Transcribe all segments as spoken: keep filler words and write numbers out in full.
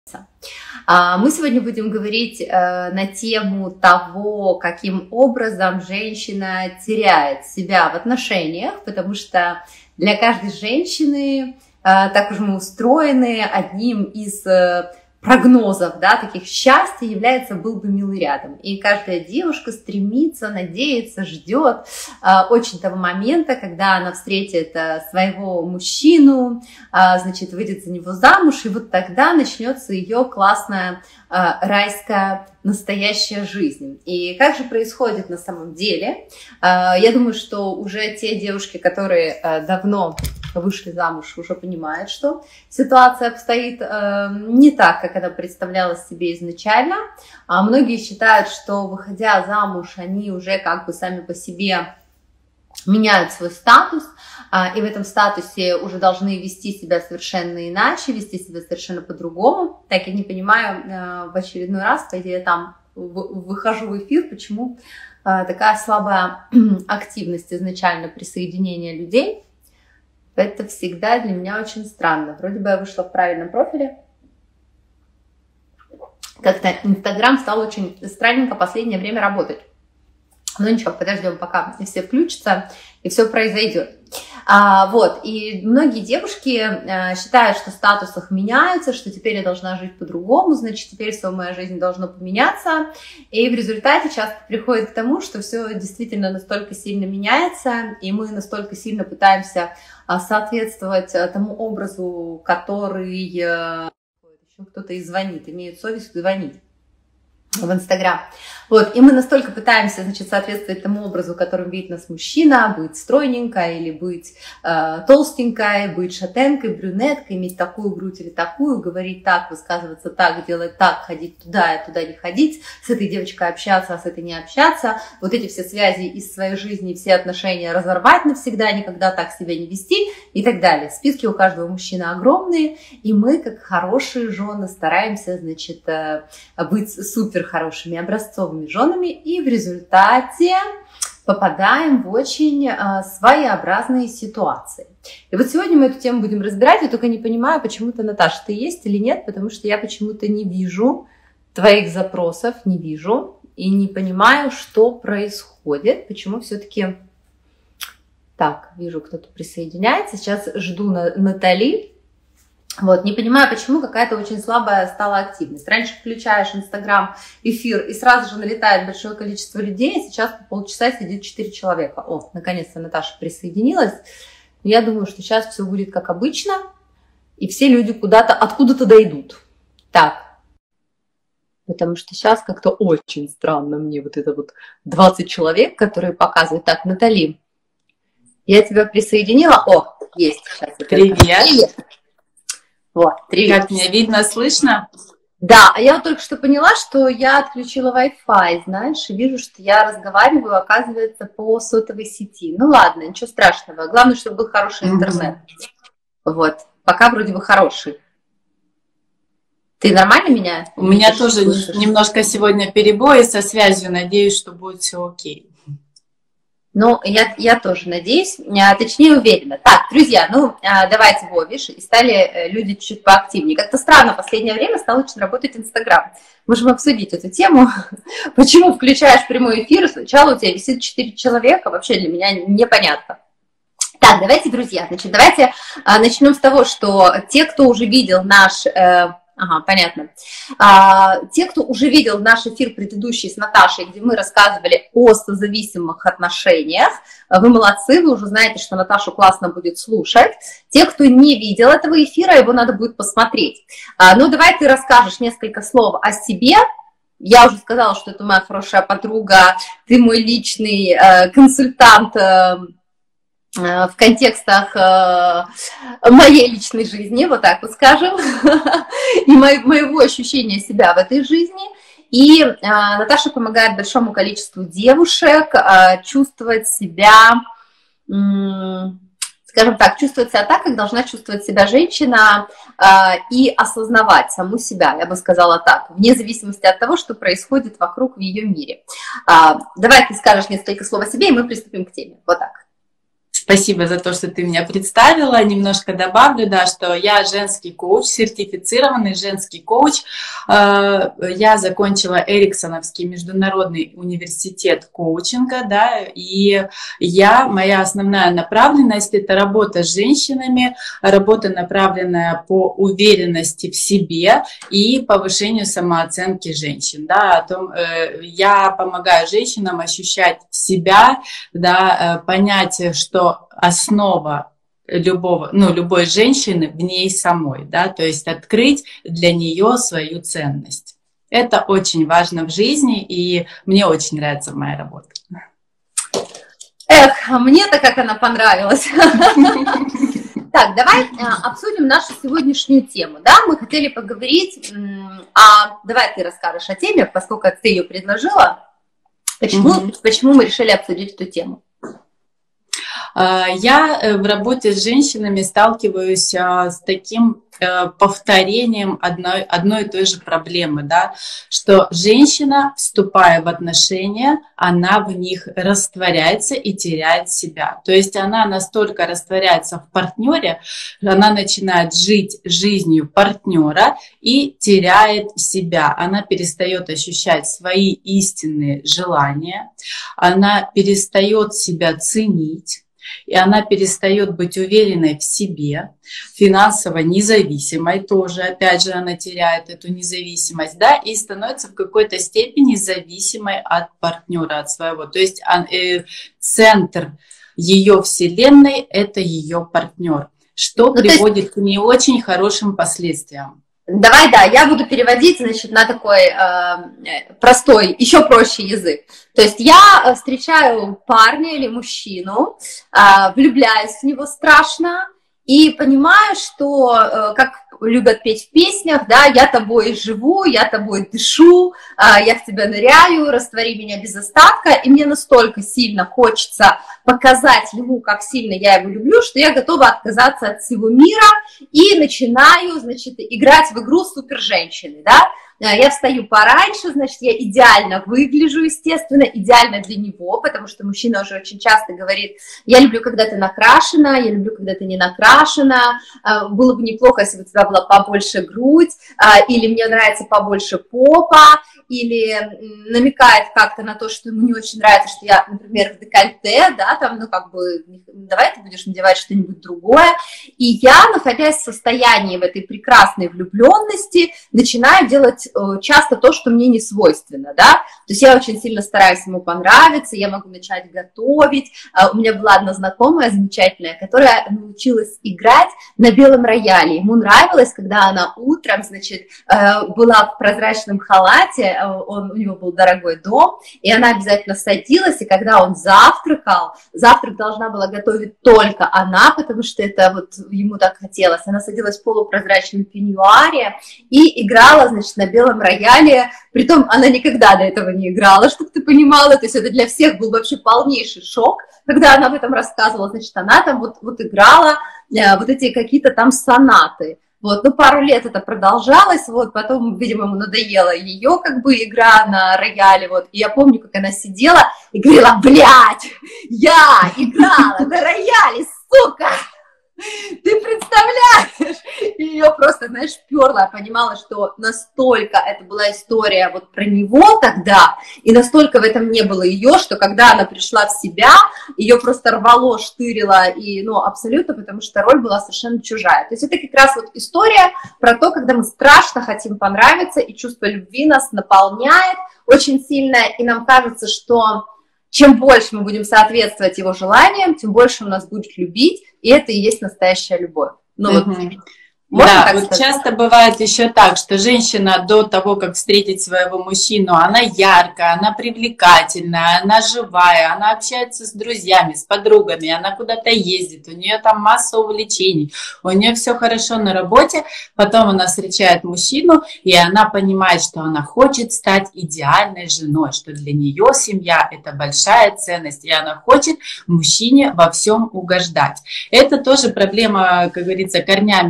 Мы сегодня будем говорить на тему того, каким образом женщина теряет себя в отношениях, потому что для каждой женщины, так уж мы устроены, одним из прогнозов, да, таких счастья является «был бы милый рядом». И каждая девушка стремится, надеется, ждет э, очень того момента, когда она встретит э, своего мужчину, э, значит, выйдет за него замуж, и вот тогда начнется ее классная э, райская настоящая жизнь. И как же происходит на самом деле? Э, я думаю, что уже те девушки, которые э, давно вышли замуж, уже понимают, что ситуация обстоит э, не так, как она представлялась себе изначально. А многие считают, что, выходя замуж, они уже как бы сами по себе меняют свой статус, э, и в этом статусе уже должны вести себя совершенно иначе, вести себя совершенно по-другому. Так, я не понимаю, э, в очередной раз, по идее, я там в, выхожу в эфир, почему э, такая слабая активность изначально присоединения людей. Это всегда для меня очень странно. Вроде бы я вышла в правильном профиле. Как-то Инстаграм стал очень странненько в последнее время работать. Но ничего, подождем, пока все включатся и все произойдет. А, вот, и многие девушки а, считают, что статус их меняется, что теперь я должна жить по-другому, значит, теперь вся моя жизнь должна поменяться. И в результате часто приходит к тому, что все действительно настолько сильно меняется, и мы настолько сильно пытаемся а, соответствовать а, тому образу, который а, еще кто-то и звонит, имеет совесть звонить в Инстаграм. Вот, и мы настолько пытаемся, значит, соответствовать тому образу, которым видит нас мужчина, быть стройненькой или быть э, толстенькой, быть шатенкой, брюнеткой, иметь такую грудь или такую, говорить так, высказываться так, делать так, ходить туда и туда не ходить, с этой девочкой общаться, а с этой не общаться, вот эти все связи из своей жизни, все отношения разорвать навсегда, никогда так себя не вести и так далее. Списки у каждого мужчины огромные, и мы, как хорошие жены, стараемся, значит, э, быть супер хорошими образцовыми женами, и в результате попадаем в очень э, своеобразные ситуации. И вот сегодня мы эту тему будем разбирать, я только не понимаю, почему-то, Наташа, ты есть или нет, потому что я почему-то не вижу твоих запросов, не вижу, и не понимаю, что происходит, почему все-таки... Так, вижу, кто-то присоединяется, сейчас жду на Натали. Вот, не понимаю, почему какая-то очень слабая стала активность. Раньше включаешь Инстаграм, эфир, и сразу же налетает большое количество людей, а сейчас по полчаса сидит четыре человека. О, наконец-то Наташа присоединилась. Я думаю, что сейчас все будет как обычно, и все люди куда-то, откуда-то дойдут. Так, потому что сейчас как-то очень странно мне вот это вот двадцать человек, которые показывают. Так, Натали, я тебя присоединила. О, есть. Сейчас. Привет. Привет. Вот, привет. Как меня видно, слышно? Да, а я вот только что поняла, что я отключила Wi-Fi, знаешь, и вижу, что я разговариваю, оказывается, по сотовой сети. Ну ладно, ничего страшного. Главное, чтобы был хороший интернет. Mm-hmm. Вот, пока вроде бы хороший. Ты нормально меня? У меня тоже слышишь? Немножко сегодня перебои со связью. Надеюсь, что будет все окей. Ну, я, я тоже надеюсь, а, точнее уверена. Так, друзья, ну, а, давайте в Овиш, и стали люди чуть-чуть поактивнее. Как-то странно, в последнее время стал очень работать Инстаграм. Можем обсудить эту тему. Почему включаешь прямой эфир, и сначала у тебя висит четыре человека, вообще для меня непонятно. Так, давайте, друзья, значит, давайте а, начнем с того, что те, кто уже видел наш... Э, Ага, понятно. А, те, кто уже видел наш эфир предыдущий с Наташей, где мы рассказывали о созависимых отношениях, вы молодцы, вы уже знаете, что Наташу классно будет слушать. Те, кто не видел этого эфира, его надо будет посмотреть. А, ну, давай ты расскажешь несколько слов о себе. Я уже сказала, что это моя хорошая подруга, ты мой личный э, консультант, э, в контекстах э, моей личной жизни, вот так вот скажем, и мо моего ощущения себя в этой жизни. И э, Наташа помогает большому количеству девушек э, чувствовать себя, э, скажем так, чувствовать себя так, как должна чувствовать себя женщина, э, и осознавать саму себя, я бы сказала так, вне зависимости от того, что происходит вокруг в ее мире. Э, давай ты скажешь несколько слов о себе, и мы приступим к теме. Вот так. Спасибо за то, что ты меня представила. Немножко добавлю, да, что я женский коуч, сертифицированный женский коуч. Я закончила Эриксоновский международный университет коучинга, да, и я, моя основная направленность – это работа с женщинами, работа, направленная по уверенности в себе и повышению самооценки женщин, да, о том, я помогаю женщинам ощущать себя, да, понять, что основа любого, ну, любой женщины в ней самой, да, то есть открыть для нее свою ценность. Это очень важно в жизни, и мне очень нравится моя работа. Эх, мне-то как она понравилась. Так, давай обсудим нашу сегодняшнюю тему, да, мы хотели поговорить, а давай ты расскажешь о теме, поскольку ты ее предложила, почему, mm-hmm. почему мы решили обсудить эту тему. Я в работе с женщинами сталкиваюсь с таким повторением одной, одной и той же проблемы, да, что женщина, вступая в отношения, она в них растворяется и теряет себя. То есть она настолько растворяется в партнере, она начинает жить жизнью партнера и теряет себя. Она перестает ощущать свои истинные желания, она перестает себя ценить, и она перестает быть уверенной в себе, финансово независимой тоже, опять же, она теряет эту независимость, да, и становится в какой-то степени зависимой от партнера, от своего. То есть э, центр ее вселенной – это ее партнер, что ну, приводит есть... к не очень хорошим последствиям. Давай, да, я буду переводить, значит, на такой э, простой, еще проще язык. То есть я встречаю парня или мужчину, э, влюбляюсь в него страшно и понимаю, что, э, как любят петь в песнях, да, я тобой живу, я тобой дышу, э, я в тебя ныряю, раствори меня без остатка, и мне настолько сильно хочется показать ему, как сильно я его люблю, что я готова отказаться от всего мира и начинаю, значит, играть в игру супер-женщины, да. Я встаю пораньше, значит, я идеально выгляжу, естественно, идеально для него, потому что мужчина уже очень часто говорит, я люблю, когда ты накрашена, я люблю, когда ты не накрашена, было бы неплохо, если бы у тебя была побольше грудь, или мне нравится побольше попа, или намекает как-то на то, что ему не очень нравится, что я, например, в декольте, да, там, ну, как бы, давай ты будешь надевать что-нибудь другое, и я, находясь в состоянии в этой прекрасной влюбленности, начинаю делать часто то, что мне не свойственно, да, то есть я очень сильно стараюсь ему понравиться, я могу начать готовить, у меня была одна знакомая замечательная, которая научилась играть на белом рояле, ему нравилось, когда она утром, значит, была в прозрачном халате, он, у него был дорогой дом, и она обязательно садилась, и когда он завтракал, завтрак должна была готовить только она, потому что это вот ему так хотелось, она садилась в полупрозрачном пеньюаре и играла, значит, на белом рояле, притом она никогда до этого не играла, чтобы ты понимала, то есть это для всех был вообще полнейший шок, когда она об этом рассказывала, значит, она там вот, вот играла э, вот эти какие-то там сонаты. Вот, ну, пару лет это продолжалось, вот, потом, видимо, ему надоела ее, как бы, игра на рояле, вот, и я помню, как она сидела и говорила, блядь, я играла на рояле, сука! Ты представляешь? И ее просто, знаешь, перла, я понимала, что настолько это была история вот про него тогда, и настолько в этом не было ее, что когда она пришла в себя, ее просто рвало, штырило, и, ну, абсолютно, потому что роль была совершенно чужая. То есть это как раз вот история про то, когда мы страшно хотим понравиться, и чувство любви нас наполняет очень сильно, и нам кажется, что чем больше мы будем соответствовать его желаниям, тем больше он нас будет любить, и это и есть настоящая любовь. Ну, uh-huh. вот, да, вот сказать? Часто бывает еще так, что женщина до того, как встретить своего мужчину, она яркая, она привлекательная, она живая, она общается с друзьями, с подругами, она куда-то ездит, у нее там масса увлечений, у нее все хорошо на работе, потом она встречает мужчину, и она понимает, что она хочет стать идеальной женой, что для нее семья – это большая ценность, и она хочет мужчине во всем угождать. Это тоже проблема, как говорится, корнями идет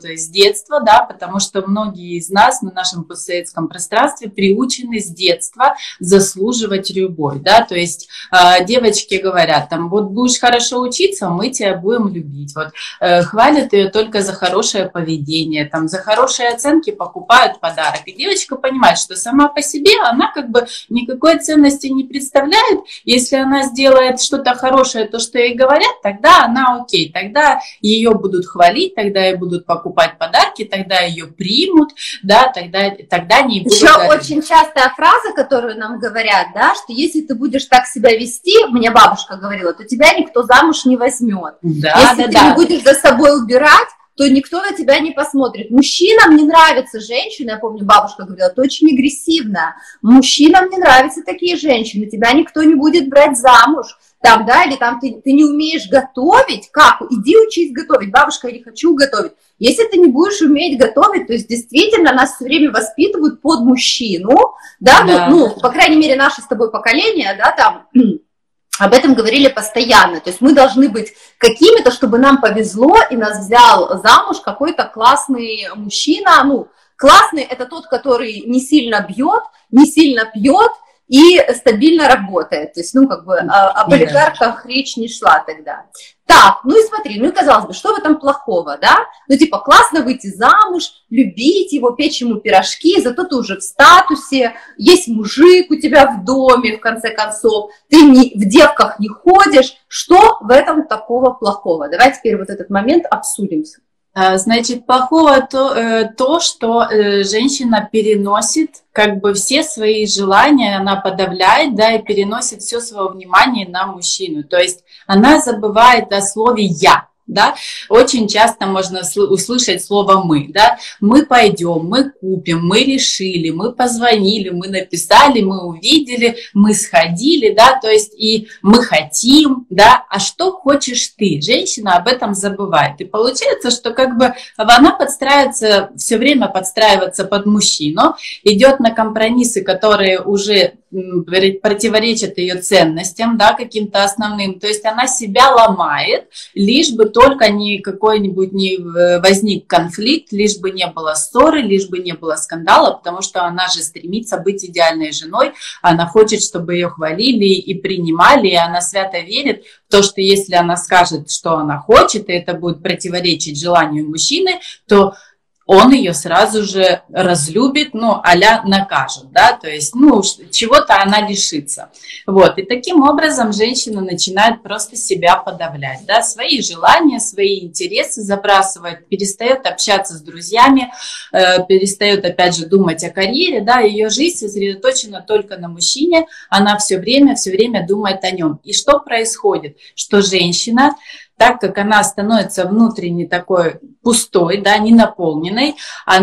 с детства, да, потому что многие из нас на нашем постсоветском пространстве приучены с детства заслуживать любовь, да, то есть э, девочки говорят, там, вот будешь хорошо учиться, мы тебя будем любить, вот, э, хвалят ее только за хорошее поведение, там, за хорошие оценки покупают подарок, и девочка понимает, что сама по себе она как бы никакой ценности не представляет, если она сделает что-то хорошее, то, что ей говорят, тогда она окей, тогда ее будут хвалить, тогда ей будут покупать подарки, тогда ее примут, да, тогда, тогда не будут... Еще говорить. Очень частая фраза, которую нам говорят, да, что если ты будешь так себя вести, мне бабушка говорила, то тебя никто замуж не возьмет. Да, если да, ты да. не будешь за собой убирать, то никто на тебя не посмотрит. Мужчинам не нравятся женщины, я помню, бабушка говорила, ты очень агрессивная. Мужчинам не нравятся такие женщины, тебя никто не будет брать замуж. Там, да, или там ты, ты не умеешь готовить, как? Иди учись готовить. Бабушка, я не хочу готовить. Если ты не будешь уметь готовить, то есть действительно нас все время воспитывают под мужчину, да, да. Ну, ну, по крайней мере, наше с тобой поколение, да, там... Об этом говорили постоянно, то есть мы должны быть какими-то, чтобы нам повезло и нас взял замуж какой-то классный мужчина. Ну, классный это тот, который не сильно бьет, не сильно пьет и стабильно работает. То есть, ну, как бы об олигархах речь не шла тогда. Так, ну и смотри, ну и казалось бы, что в этом плохого, да? Ну типа классно выйти замуж, любить его, печь ему пирожки, зато ты уже в статусе, есть мужик у тебя в доме, в конце концов, ты не, в девках не ходишь, что в этом такого плохого? Давай теперь вот этот момент обсудим. Значит, плохого то, то, что женщина переносит как бы все свои желания, она подавляет, да, и переносит все свое внимание на мужчину. То есть она забывает о слове «я». Да? Очень часто можно услышать слово «мы». Да? Мы пойдем, мы купим, мы решили, мы позвонили, мы написали, мы увидели, мы сходили, да? То есть и мы хотим, да? А что хочешь ты? Женщина об этом забывает. И получается, что как бы она подстраивается, все время подстраивается под мужчину, идет на компромиссы, которые уже противоречат ее ценностям, да, каким-то основным. То есть она себя ломает, лишь бы только не какой-нибудь не возник конфликт, лишь бы не было ссоры, лишь бы не было скандала, потому что она же стремится быть идеальной женой, она хочет, чтобы ее хвалили и принимали, и она свято верит в то, что если она скажет, что она хочет, и это будет противоречить желанию мужчины, то он ее сразу же разлюбит, ну, а-ля накажет, да, то есть, ну, чего-то она лишится. Вот, и таким образом женщина начинает просто себя подавлять, да, свои желания, свои интересы забрасывает, перестает общаться с друзьями, э, перестает, опять же, думать о карьере, да, ее жизнь сосредоточена только на мужчине, она все время, все время думает о нем. И что происходит? Что женщина, так как она становится внутренне такой пустой, да, ненаполненной,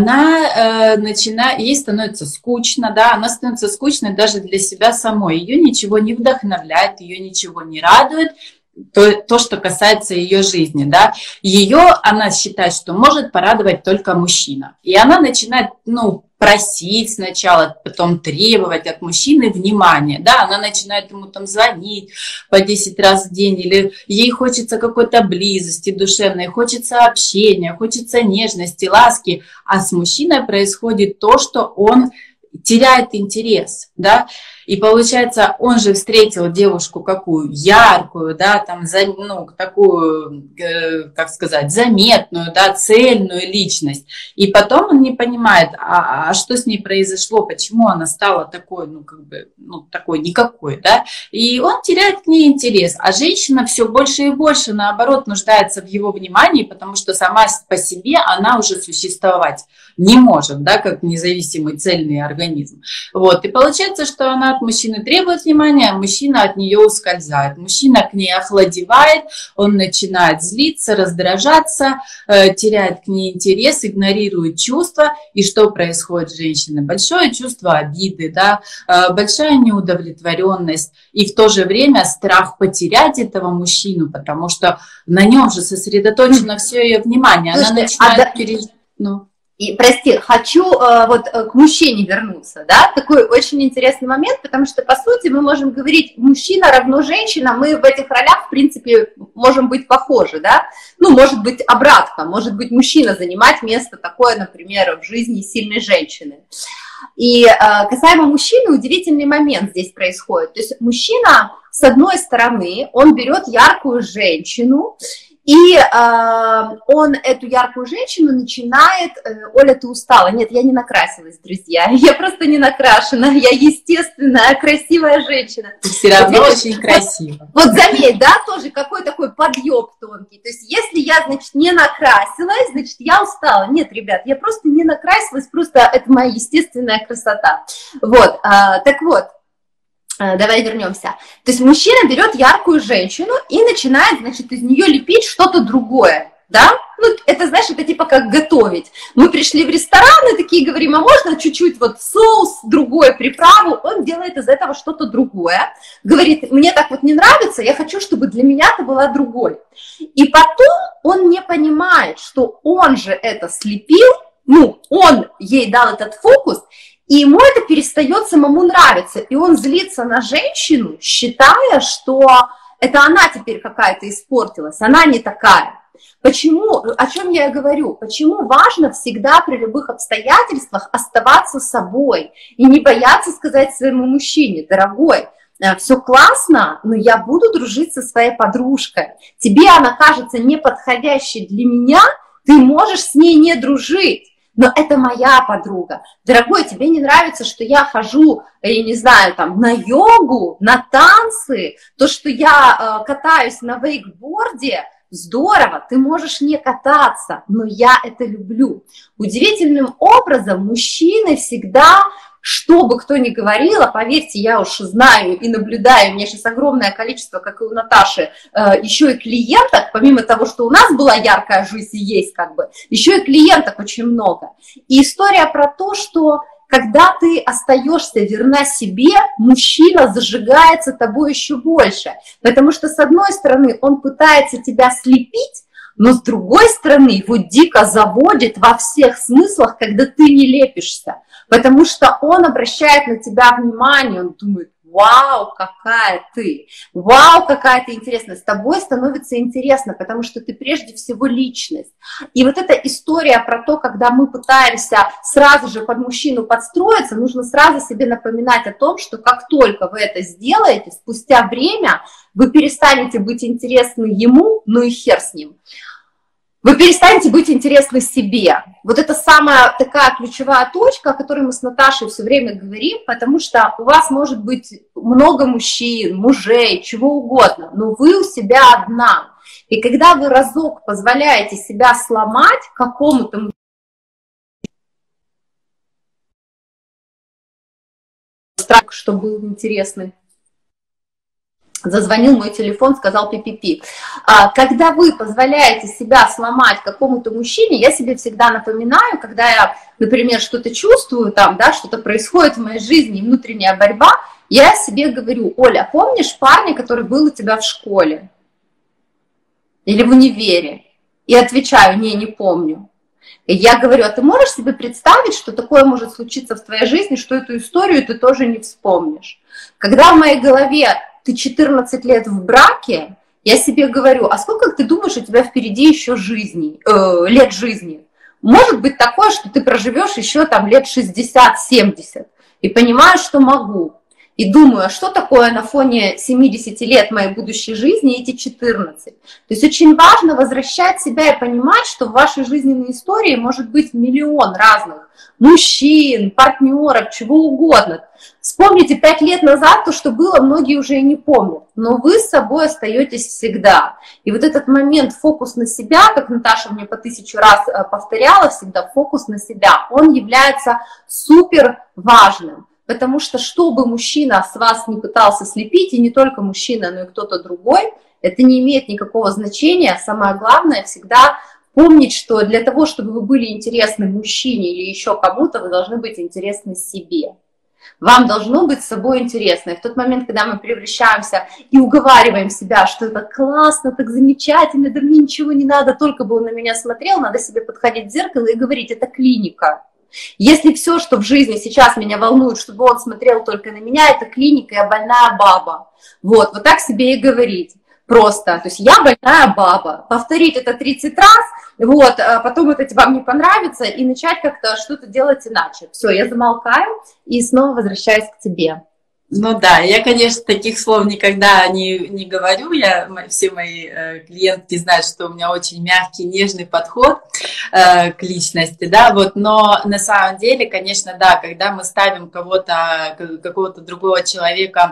она э, начинает, ей становится скучно, да, она становится скучной даже для себя самой, ее ничего не вдохновляет, ее ничего не радует, то, то, что касается ее жизни, да, ее она считает, что может порадовать только мужчина, и она начинает, ну, просить сначала, потом требовать от мужчины внимания, да, она начинает ему там звонить по десять раз в день, или ей хочется какой-то близости душевной, хочется общения, хочется нежности, ласки, а с мужчиной происходит то, что он теряет интерес, да, и получается, он же встретил девушку какую? Яркую, да, там, ну, такую, как сказать, заметную, да, цельную личность. И потом он не понимает, а, а что с ней произошло, почему она стала такой, ну, как бы, ну, такой никакой, да. И он теряет к ней интерес. А женщина все больше и больше, наоборот, нуждается в его внимании, потому что сама по себе она уже существовать не может, да, как независимый цельный организм. Вот, и получается, что она от мужчины требует внимания, а мужчина от нее ускользает. Мужчина к ней охладевает, он начинает злиться, раздражаться, э, теряет к ней интерес, игнорирует чувства. И что происходит с женщиной? Большое чувство обиды, да, э, большая неудовлетворенность и в то же время страх потерять этого мужчину, потому что на нем же сосредоточено все ее внимание. Она начинает переживать. Ну. И, прости, хочу э, вот э, к мужчине вернуться, да, такой очень интересный момент, потому что, по сути, мы можем говорить, мужчина равно женщина, мы в этих ролях, в принципе, можем быть похожи, да, ну, может быть, обратно, может быть, мужчина занимать место такое, например, в жизни сильной женщины. И э, касаемо мужчины, удивительный момент здесь происходит, то есть мужчина, с одной стороны, он берет яркую женщину, и э, он эту яркую женщину начинает... Э, Оля, ты устала? Нет, я не накрасилась, друзья. Я просто не накрашена. Я естественная, красивая женщина. Ты все равно вот, очень красива. Вот, вот заметь, да, тоже какой такой подъеб тонкий. То есть если я, значит, не накрасилась, значит, я устала. Нет, ребят, я просто не накрасилась, просто это моя естественная красота. Вот, э, так вот. Давай вернемся. То есть мужчина берет яркую женщину и начинает, значит, из нее лепить что-то другое, да? Ну, это, знаешь, это типа как готовить. Мы пришли в ресторан и такие говорим, а можно чуть-чуть вот соус, другую приправу? Он делает из этого что-то другое. Говорит, мне так вот не нравится, я хочу, чтобы для меня это была другой. И потом он не понимает, что он же это слепил, ну, он ей дал этот фокус, и ему это перестает самому нравиться, и он злится на женщину, считая, что это она теперь какая-то испортилась, она не такая. Почему, о чем я говорю, почему важно всегда при любых обстоятельствах оставаться собой и не бояться сказать своему мужчине, дорогой, все классно, но я буду дружить со своей подружкой, тебе она кажется неподходящей для меня, ты можешь с ней не дружить. Но это моя подруга. Дорогой, тебе не нравится, что я хожу, я не знаю, там, на йогу, на танцы, то, что я э, катаюсь на вейкборде, здорово, ты можешь не кататься, но я это люблю. Удивительным образом мужчины всегда... Что бы кто ни говорил, а поверьте, я уж знаю и наблюдаю, у меня сейчас огромное количество, как и у Наташи, еще и клиенток, помимо того, что у нас была яркая жизнь и есть как бы, еще и клиенток очень много. И история про то, что когда ты остаешься верна себе, мужчина зажигается тобой еще больше, потому что с одной стороны он пытается тебя слепить, но с другой стороны его дико заводит во всех смыслах, когда ты не лепишься. Потому что он обращает на тебя внимание, он думает, вау, какая ты, вау, какая ты интересная, с тобой становится интересно, потому что ты прежде всего личность. И вот эта история про то, когда мы пытаемся сразу же под мужчину подстроиться, нужно сразу себе напоминать о том, что как только вы это сделаете, спустя время вы перестанете быть интересны ему, ну и хер с ним. Вы перестанете быть интересны себе. Вот это самая такая ключевая точка, о которой мы с Наташей все время говорим, потому что у вас может быть много мужчин, мужей, чего угодно, но вы у себя одна. И когда вы разок позволяете себя сломать какому-то, что был интересный, зазвонил мой телефон, сказал пи-пи-пи. Когда вы позволяете себя сломать какому-то мужчине, я себе всегда напоминаю, когда я, например, что-то чувствую, там, да, что-то происходит в моей жизни, внутренняя борьба, я себе говорю, Оля, помнишь парня, который был у тебя в школе? Или в универе? И отвечаю, не, не помню. И я говорю, а ты можешь себе представить, что такое может случиться в твоей жизни, что эту историю ты тоже не вспомнишь? Когда в моей голове ты четырнадцать лет в браке, я себе говорю, а сколько ты думаешь, у тебя впереди еще жизни, э, лет жизни? Может быть такое, что ты проживешь еще там лет шестьдесят-семьдесят, и понимаю, что могу. И думаю, а что такое на фоне семидесяти лет моей будущей жизни эти четырнадцать? То есть очень важно возвращать себя и понимать, что в вашей жизненной истории может быть миллион разных мужчин, партнеров, чего угодно. Вспомните пять лет назад то, что было, многие уже и не помнят, но вы с собой остаетесь всегда. И вот этот момент, фокус на себя, как Наташа мне по тысячу раз повторяла всегда, фокус на себя, он является супер важным. Потому что, что бы мужчина с вас не пытался слепить, и не только мужчина, но и кто-то другой, это не имеет никакого значения. Самое главное всегда помнить, что для того, чтобы вы были интересны мужчине или еще кому-то, вы должны быть интересны себе. Вам должно быть с собой интересно. И в тот момент, когда мы превращаемся и уговариваем себя, что это классно, так замечательно, да мне ничего не надо, только бы он на меня смотрел, надо себе подходить в зеркало и говорить, это клиника. Если все, что в жизни сейчас меня волнует, чтобы он смотрел только на меня, это клиника, я больная баба. Вот, вот так себе и говорить. Просто, то есть я больная баба. Повторить это тридцать раз, вот, а потом это вам не понравится, и начать как-то что-то делать иначе. Все, я замолкаю и снова возвращаюсь к тебе. Ну да, я, конечно, таких слов никогда не, не говорю. Я, все мои э, клиентки знают, что у меня очень мягкий, нежный подход э, к личности, да, вот, но на самом деле, конечно, да, когда мы ставим кого-то, какого-то другого человека,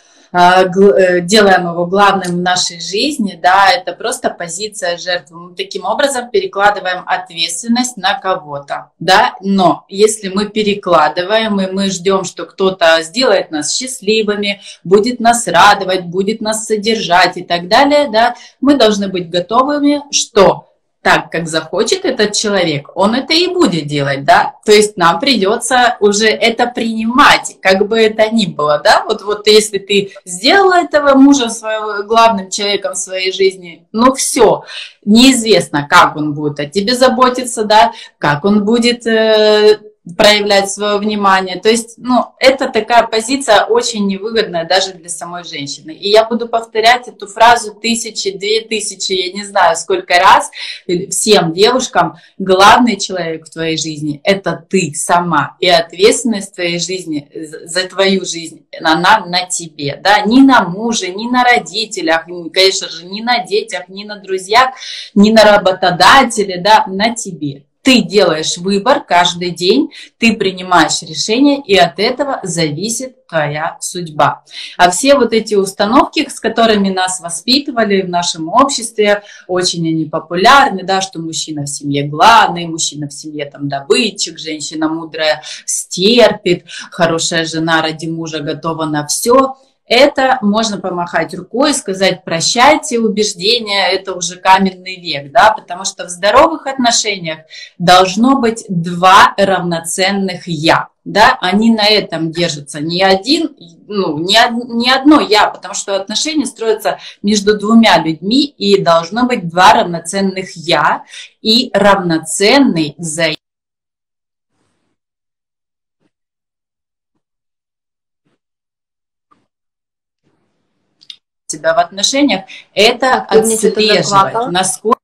делаем его главным в нашей жизни, да, это просто позиция жертвы. Мы таким образом перекладываем ответственность на кого-то, да, но если мы перекладываем, и мы ждем, что кто-то сделает нас счастливыми, будет нас радовать, будет нас содержать и так далее, да, мы должны быть готовыми, что так, как захочет этот человек, он это и будет делать, да, то есть нам придется уже это принимать, как бы это ни было, да, вот, вот если ты сделала этого мужа своего, главным человеком в своей жизни, ну все, неизвестно, как он будет о тебе заботиться, да, как он будет э, проявлять свое внимание, то есть, ну, это такая позиция очень невыгодная даже для самой женщины, и я буду повторять эту фразу тысячи, две тысячи, я не знаю сколько раз, всем девушкам: главный человек в твоей жизни – это ты сама, и ответственность в твоей жизни, за твою жизнь, она на тебе, да, ни на муже, ни на родителях, конечно же, ни на детях, ни на друзьях, ни на работодателе, да, на тебе. Ты делаешь выбор каждый день, ты принимаешь решение, и от этого зависит твоя судьба. А все вот эти установки, с которыми нас воспитывали в нашем обществе, очень они популярны, да, что мужчина в семье главный, мужчина в семье там добытчик, женщина мудрая стерпит, хорошая жена ради мужа готова на все. Это можно помахать рукой, сказать прощайте, убеждения, это уже каменный век, да, потому что в здоровых отношениях должно быть два равноценных «я», да, они на этом держатся, не один, ну, не, не одно «я», потому что отношения строятся между двумя людьми, и должно быть два равноценных «я» и равноценный взаимный себя в отношениях, это отслеживать, насколько...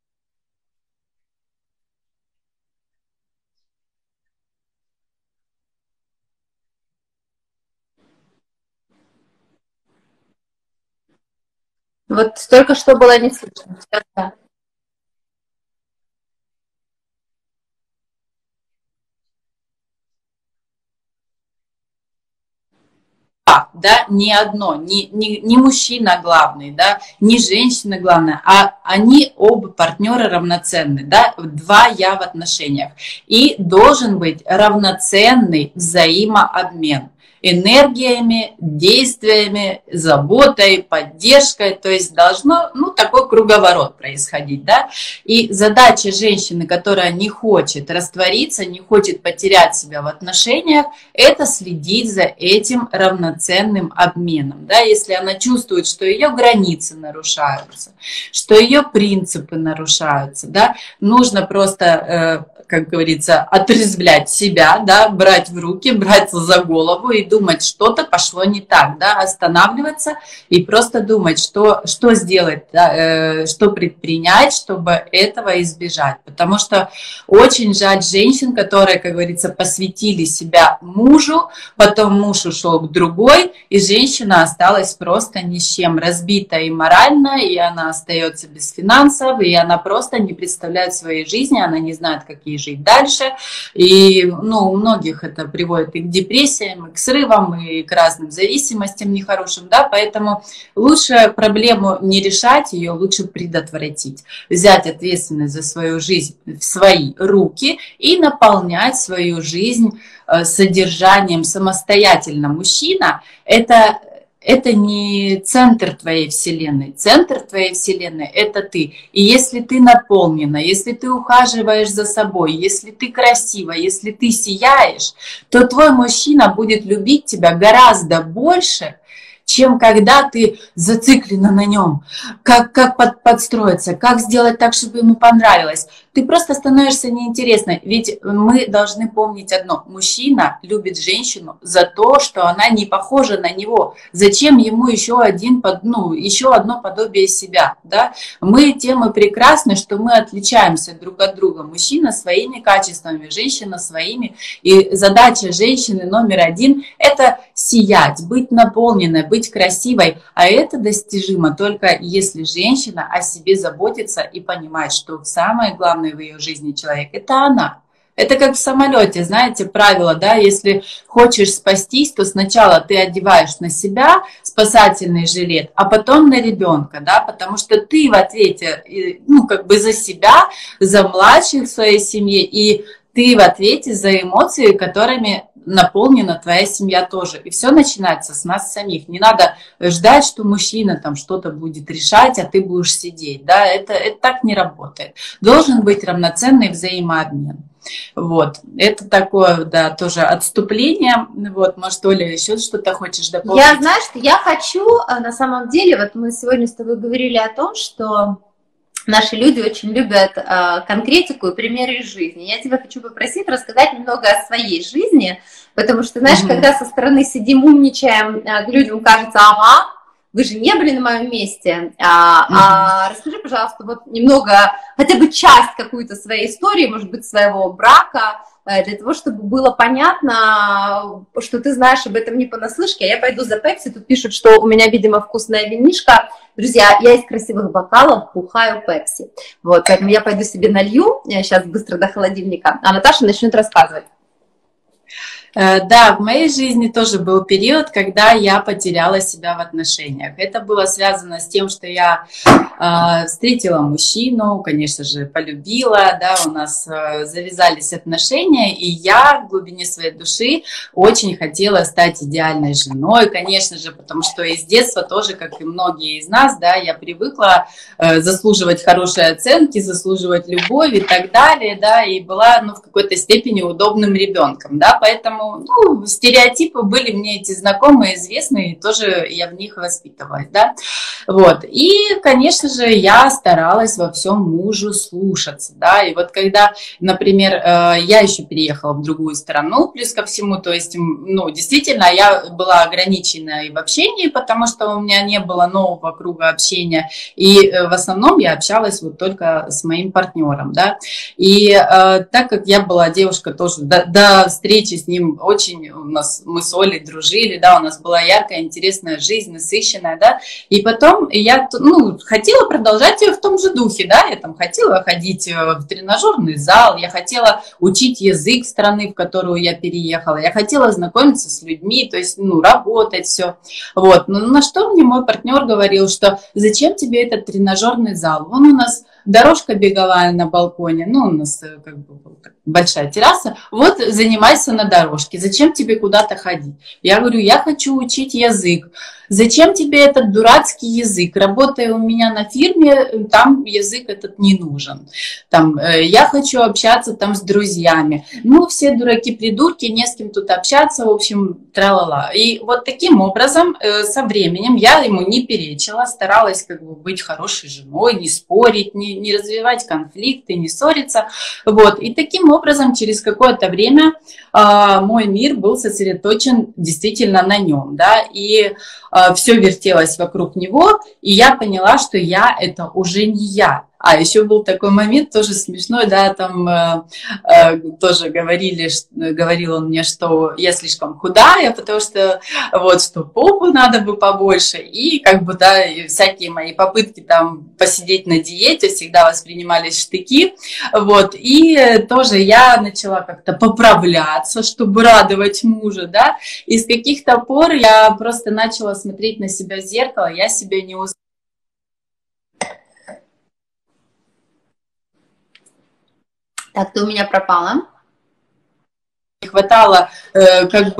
Вот только что было не слышно. Сейчас, да. Да, не одно, не, не, не мужчина главный, да, не женщина главная, а они оба партнеры равноценны, да, два «я» в отношениях. И должен быть равноценный взаимообмен энергиями, действиями, заботой, поддержкой, то есть должно, ну, такой круговорот происходить, да, и задача женщины, которая не хочет раствориться, не хочет потерять себя в отношениях, это следить за этим равноценным обменом, да, если она чувствует, что ее границы нарушаются, что ее принципы нарушаются, да, нужно просто, как говорится, отрезвлять себя, да, брать в руки, браться за голову и думать, что-то пошло не так, да, останавливаться и просто думать, что, что сделать, да, э, что предпринять, чтобы этого избежать. Потому что очень жаль женщин, которые, как говорится, посвятили себя мужу, потом муж ушел к другой, и женщина осталась просто ни с чем, разбита и морально, и она остается без финансов, и она просто не представляет своей жизни, она не знает, какие жить дальше, и, ну, у многих это приводит и к депрессиям, и к срывам, и к разным зависимостям нехорошим, да, поэтому лучше проблему не решать, ее лучше предотвратить, взять ответственность за свою жизнь в свои руки и наполнять свою жизнь содержанием самостоятельно. Мужчина – это это не центр твоей вселенной. Центр твоей вселенной – это ты. И если ты наполнена, если ты ухаживаешь за собой, если ты красива, если ты сияешь, то твой мужчина будет любить тебя гораздо больше, чем когда ты зациклена на нем, как, как под, подстроиться, как сделать так, чтобы ему понравилось. Ты просто становишься неинтересной. Ведь мы должны помнить одно. Мужчина любит женщину за то, что она не похожа на него. Зачем ему еще, один, ну, еще одно подобие себя? Да? Мы тем и прекрасны, что мы отличаемся друг от друга. Мужчина своими качествами, женщина своими. И задача женщины номер один – это сиять, быть наполненной, быть красивой. А это достижимо только если женщина о себе заботится и понимает, что самое главное в ее жизни человек – это она. Это как в самолете, знаете, правило, да, если хочешь спастись, то сначала ты одеваешь на себя спасательный жилет, а потом на ребенка, да, потому что ты в ответе, ну, как бы за себя, за младших в своей семье, и ты в ответе за эмоции, которыми наполнена твоя семья тоже. И все начинается с нас самих. Не надо ждать, что мужчина там что-то будет решать, а ты будешь сидеть. Да? Это, это так не работает. Должен быть равноценный взаимообмен. Вот. Это такое, да, тоже отступление. Вот, может, Оля, еще что-то хочешь дополнить? Я, знаешь, я хочу, на самом деле, вот мы сегодня с тобой говорили о том, что наши люди очень любят э, конкретику и примеры из жизни. Я тебя хочу попросить рассказать немного о своей жизни, потому что, знаешь, mm-hmm. когда со стороны сидим, умничаем, э, людям кажется, ага, вы же не были на моем месте. А, mm-hmm. а расскажи, пожалуйста, вот немного, хотя бы часть какую-то своей истории, может быть, своего брака, для того, чтобы было понятно, что ты знаешь об этом не понаслышке. Я пойду за пепси, тут пишут, что у меня, видимо, вкусная винишка. Друзья, я из красивых бокалов бухаю пепси. Вот, поэтому я пойду себе налью, я сейчас быстро до холодильника, а Наташа начнет рассказывать. Да, в моей жизни тоже был период, когда я потеряла себя в отношениях. Это было связано с тем, что я э, встретила мужчину, конечно же, полюбила, да, у нас э, завязались отношения, и я в глубине своей души очень хотела стать идеальной женой, конечно же, потому что из детства тоже, как и многие из нас, да, я привыкла э, заслуживать хорошие оценки, заслуживать любовь и так далее, да, и была, ну, в какой-то степени удобным ребенком, да, поэтому ну, стереотипы были мне эти знакомые, известные, и тоже я в них воспитывалась, да, вот, и, конечно же, я старалась во всем мужу слушаться, да, и вот когда, например, я еще переехала в другую страну, плюс ко всему, то есть, ну, действительно, я была ограничена и в общении, потому что у меня не было нового круга общения, и в основном я общалась вот только с моим партнером, да, и э, так как я была девушка тоже, до, до встречи с ним очень у нас, мы с Олей дружили, да, у нас была яркая, интересная жизнь, насыщенная, да, и потом я, ну, хотела продолжать ее в том же духе, да, я там хотела ходить в тренажерный зал, я хотела учить язык страны, в которую я переехала, я хотела знакомиться с людьми, то есть, ну, работать, все, вот, но на что мне мой партнер говорил, что зачем тебе этот тренажерный зал, он у нас дорожка беговая на балконе, ну, у нас как бы большая терраса, вот занимайся на дорожке, зачем тебе куда-то ходить? Я говорю, я хочу учить язык. Зачем тебе этот дурацкий язык? Работая у меня на фирме, там язык этот не нужен. Там, э, я хочу общаться там с друзьями. Ну, все дураки-придурки, не с кем тут общаться, в общем, тра-ла-ла. И вот таким образом э, со временем я ему не перечила, старалась как бы быть хорошей женой, не спорить, не, не развивать конфликты, не ссориться. Вот. И таким образом через какое-то время э, мой мир был сосредоточен действительно на нем, да, и все вертелось вокруг него, и я поняла, что я – это уже не я. А еще был такой момент, тоже смешной, да, там э, э, тоже говорили, что, говорил он мне, что я слишком худая, потому что вот, что попу надо бы побольше, и как бы, да, всякие мои попытки там посидеть на диете всегда воспринимались штыки, вот, и тоже я начала как-то поправляться, чтобы радовать мужа, да, и с каких-то пор я просто начала смотреть на себя в зеркало, я себя не узнала. Так, ты у меня пропала. Не хватало э, как бы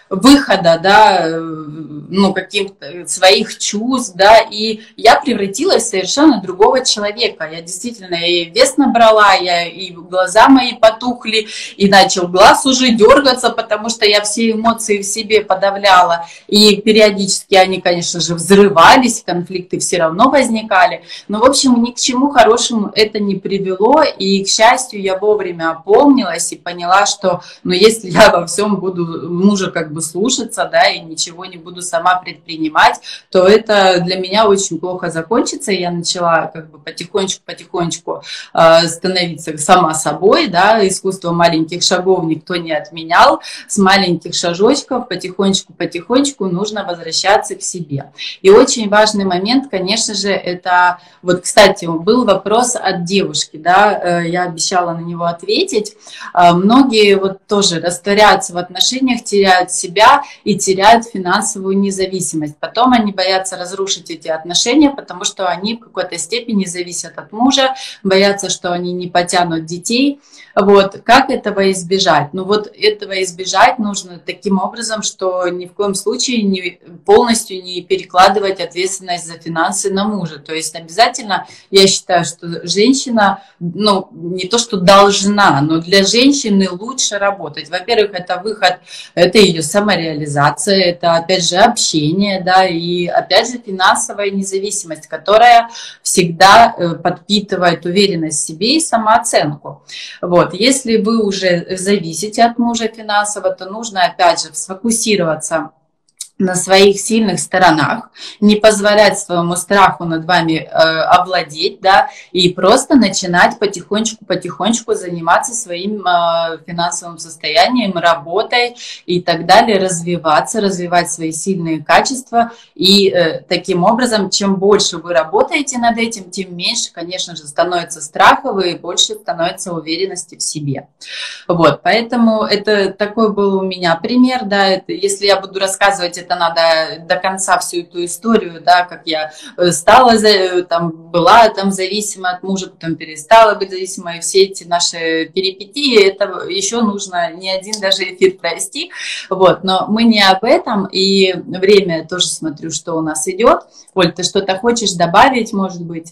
выхода, да, ну, каких-то своих чувств, да, и я превратилась в совершенно другого человека. Я действительно и вес набрала, я, и глаза мои потухли, и начал глаз уже дергаться, потому что я все эмоции в себе подавляла. И периодически они, конечно же, взрывались, конфликты все равно возникали. Но, в общем, ни к чему хорошему это не привело, и, к счастью, я вовремя опомнилась и поняла, что, ну, если я во всем буду мужа как бы слушаться, да, и ничего не буду сама предпринимать, то это для меня очень плохо закончится. И я начала как бы потихонечку-потихонечку э, становиться сама собой, да, искусство маленьких шагов никто не отменял, с маленьких шажочков потихонечку-потихонечку нужно возвращаться к себе. И очень важный момент, конечно же, это, вот, кстати, был вопрос от девушки, да, э, я обещала на него ответить. Э, многие вот тоже растворяются в отношениях, теряют себя и теряют финансовую независимость. Потом они боятся разрушить эти отношения, потому что они в какой-то степени зависят от мужа, боятся, что они не потянут детей. Вот. Как этого избежать? Ну вот этого избежать нужно таким образом, что ни в коем случае не, полностью не перекладывать ответственность за финансы на мужа. То есть обязательно, я считаю, что женщина, ну не то что должна, но для женщины лучше работать. Во-первых, это выход, это ее самореализация, это опять же общение, да, и опять же финансовая независимость, которая всегда подпитывает уверенность в себе и самооценку. Вот. Если вы уже зависите от мужа финансово, то нужно опять же сфокусироваться на своих сильных сторонах, не позволять своему страху над вами э, овладеть, да, и просто начинать потихонечку-потихонечку заниматься своим э, финансовым состоянием, работой и так далее, развиваться, развивать свои сильные качества. И э, таким образом, чем больше вы работаете над этим, тем меньше, конечно же, становится страхов и больше становится уверенности в себе. Вот, поэтому это такой был у меня пример, да, это, если я буду рассказывать это надо до конца всю эту историю, да, как я стала, там, была там зависима от мужа, потом перестала быть зависимой, все эти наши перипетии, это еще нужно не один даже эфир провести, вот, но мы не об этом, и время тоже смотрю, что у нас идет. Оль, ты что-то хочешь добавить, может быть?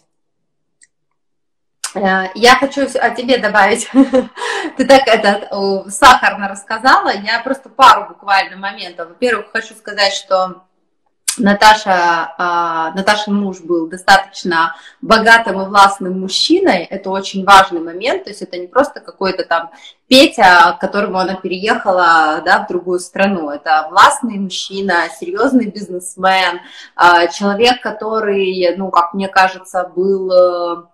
Я хочу о тебе добавить. Ты так это сахарно рассказала. Я просто пару буквально моментов. Во-первых, хочу сказать, что Наташа, Наташин муж был достаточно богатым и властным мужчиной. Это очень важный момент. То есть это не просто какой-то там Петя, к которому она переехала, да, в другую страну. Это властный мужчина, серьезный бизнесмен, человек, который, ну, как мне кажется, был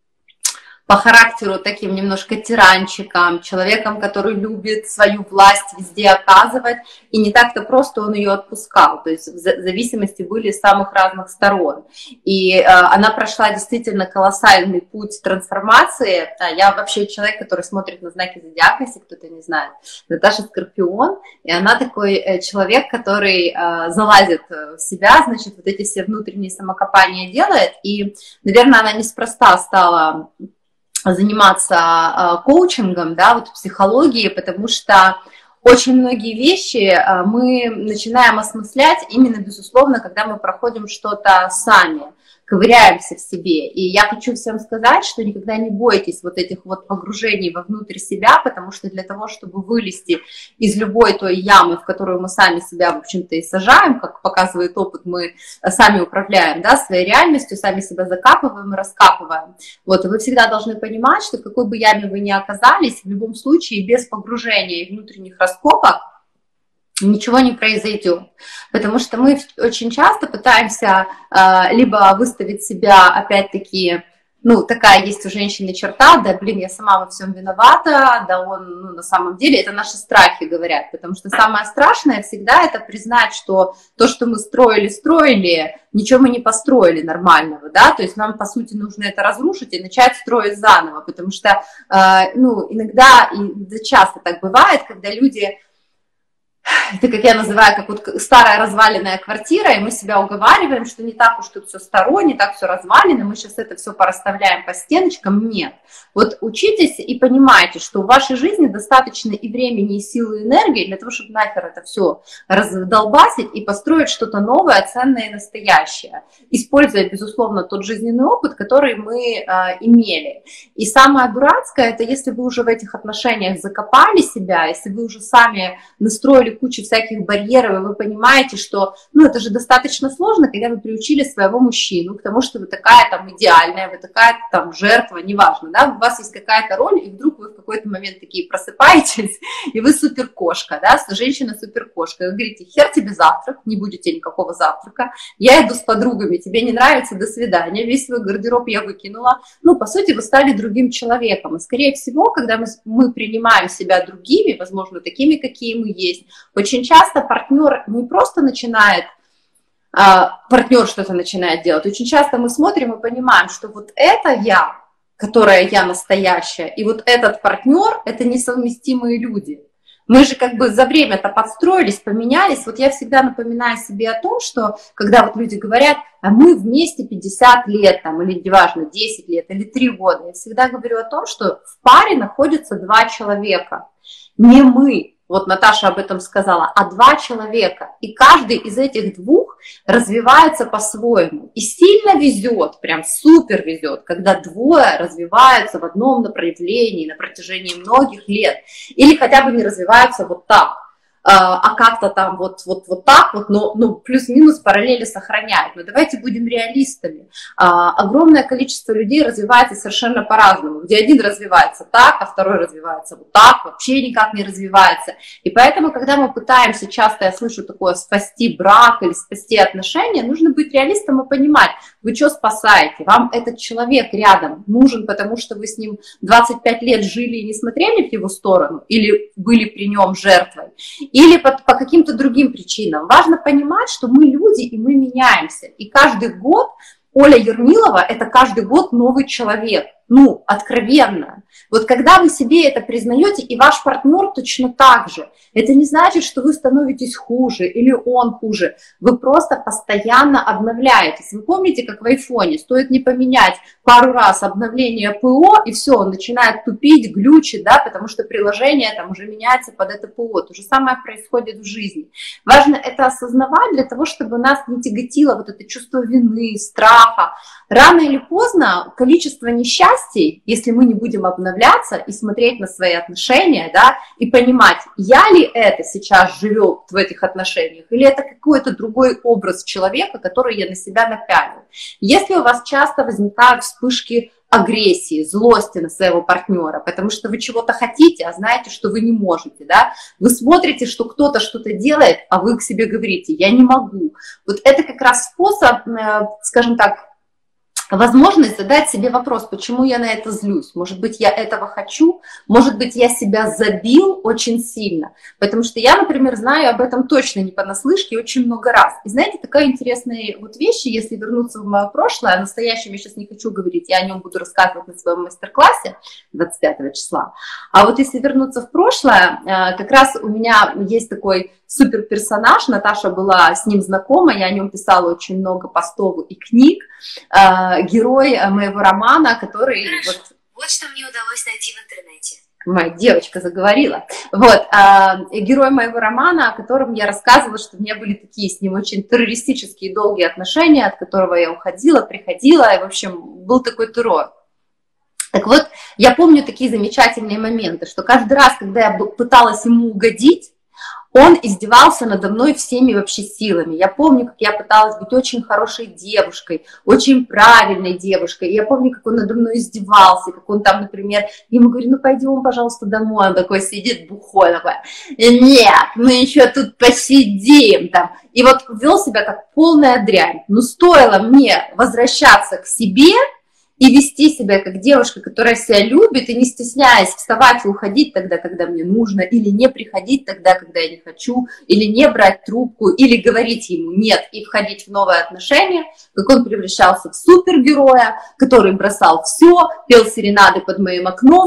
по характеру таким немножко тиранчиком, человеком, который любит свою власть везде оказывать, и не так-то просто он ее отпускал, то есть зависимости были с самых разных сторон. И э, она прошла действительно колоссальный путь трансформации. Я вообще человек, который смотрит на знаки зодиака, если кто-то не знает. Наташа Скорпион, и она такой человек, который э, залазит в себя, значит, вот эти все внутренние самокопания делает, и, наверное, она неспроста стала заниматься э, коучингом, да, вот психологией, потому что очень многие вещи э, мы начинаем осмыслять именно, безусловно, когда мы проходим что-то сами, ковыряемся в себе. И я хочу всем сказать, что никогда не бойтесь вот этих вот погружений вовнутрь себя, потому что для того, чтобы вылезти из любой той ямы, в которую мы сами себя, в общем-то, и сажаем, как показывает опыт, мы сами управляем, да, своей реальностью, сами себя закапываем и раскапываем. Вот, и вы всегда должны понимать, что в какой бы яме вы ни оказались, в любом случае без погружения и внутренних раскопок ничего не произойдет, потому что мы очень часто пытаемся э, либо выставить себя, опять-таки, ну, такая есть у женщины черта, да, блин, я сама во всем виновата, да, он, ну, на самом деле, это наши страхи говорят, потому что самое страшное всегда это признать, что то, что мы строили-строили, ничего мы не построили нормального, да, то есть нам, по сути, нужно это разрушить и начать строить заново, потому что, э, ну, иногда, и часто так бывает, когда люди это, как я называю, как вот старая разваленная квартира, и мы себя уговариваем, что не так уж тут все старо, не так все развалено, мы сейчас это все порасставляем по стеночкам. Нет. Вот учитесь и понимайте, что в вашей жизни достаточно и времени, и силы, и энергии для того, чтобы нахер это все раздолбасить и построить что-то новое, ценное и настоящее, используя, безусловно, тот жизненный опыт, который мы э, имели. И самое дурацкое, это если вы уже в этих отношениях закопали себя, если вы уже сами настроили кучу всяких барьеров, и вы понимаете, что, ну, это же достаточно сложно, когда вы приучили своего мужчину к тому, что вы такая там идеальная, вы такая там жертва, неважно, да, у вас есть какая-то роль, и вдруг вы в какой-то момент такие просыпаетесь, и вы суперкошка, да, женщина суперкошка, вы говорите, хер тебе завтрак, не будете никакого завтрака, я иду с подругами, тебе не нравится, до свидания, весь свой гардероб я выкинула, ну, по сути, вы стали другим человеком, и, скорее всего, когда мы, мы принимаем себя другими, возможно, такими, какие мы есть, очень часто партнер не просто начинает, а, партнер что-то начинает делать, очень часто мы смотрим и понимаем, что вот это я, которая я настоящая, и вот этот партнер, это несовместимые люди. Мы же как бы за время-то подстроились, поменялись. Вот я всегда напоминаю себе о том, что когда вот люди говорят, а мы вместе пятьдесят лет, там, или неважно, десять лет, или три года, я всегда говорю о том, что в паре находятся два человека. Не мы. Вот Наташа об этом сказала, а два человека. И каждый из этих двух развивается по-своему. И сильно везет, прям супер везет, когда двое развиваются в одном направлении на протяжении многих лет. Или хотя бы не развиваются вот так, а как-то там вот, вот, вот так вот, но, но плюс-минус параллели сохраняют. Но давайте будем реалистами. А, огромное количество людей развивается совершенно по-разному, где один развивается так, а второй развивается вот так, вообще никак не развивается. И поэтому, когда мы пытаемся, часто я слышу такое, спасти брак или спасти отношения, нужно быть реалистом и понимать, вы что спасаете? Вам этот человек рядом нужен, потому что вы с ним двадцать пять лет жили и не смотрели в его сторону, или были при нем жертвой, или по, по каким-то другим причинам. Важно понимать, что мы люди, и мы меняемся. И каждый год Оля Ермилова – это каждый год новый человек. Ну, откровенно. Вот когда вы себе это признаете, и ваш партнер точно так же, это не значит, что вы становитесь хуже или он хуже. Вы просто постоянно обновляетесь. Вы помните, как в айфоне, стоит не поменять пару раз обновление ПО, и все, он начинает тупить, глючить, да, потому что приложение там уже меняется под это ПО. То же самое происходит в жизни. Важно это осознавать для того, чтобы нас не тяготило вот это чувство вины, страха. Рано или поздно количество несчастий, если мы не будем обновляться и смотреть на свои отношения, да, и понимать, я ли это сейчас живу в этих отношениях, или это какой-то другой образ человека, который я на себя напялил. Если у вас часто возникают вспышки агрессии, злости на своего партнера, потому что вы чего-то хотите, а знаете, что вы не можете, да, вы смотрите, что кто-то что-то делает, а вы к себе говорите, я не могу. Вот это как раз способ, скажем так, возможность задать себе вопрос, почему я на это злюсь. Может быть, я этого хочу, может быть, я себя забил очень сильно. Потому что я, например, знаю об этом точно не понаслышке очень много раз. И знаете, такая интересная вот вещь, если вернуться в мое прошлое, о настоящем я сейчас не хочу говорить, я о нем буду рассказывать на своем мастер-классе двадцать пятого числа. А вот если вернуться в прошлое, как раз у меня есть такой суперперсонаж, Наташа была с ним знакома, я о нем писала очень много постов и книг, герой моего романа, который... Вот, вот что мне удалось найти в интернете. Моя девочка заговорила. Вот, э, герой моего романа, о котором я рассказывала, что у меня были такие с ним очень террористические долгие отношения, от которого я уходила, приходила, и, в общем, был такой террор. Так вот, я помню такие замечательные моменты, что каждый раз, когда я пыталась ему угодить, он издевался надо мной всеми вообще силами. Я помню, как я пыталась быть очень хорошей девушкой, очень правильной девушкой. Я помню, как он надо мной издевался, как он там, например, я ему говорю, ну пойдем, пожалуйста, домой. Он такой сидит бухой, такой, нет, мы еще тут посидим. Там. И вот вел себя как полная дрянь. Но стоило мне возвращаться к себе и вести себя как девушка, которая себя любит, и не стесняясь вставать и уходить тогда, когда мне нужно, или не приходить тогда, когда я не хочу, или не брать трубку, или говорить ему нет и входить в новые отношения, как он превращался в супергероя, который бросал все, пел серенады под моим окном,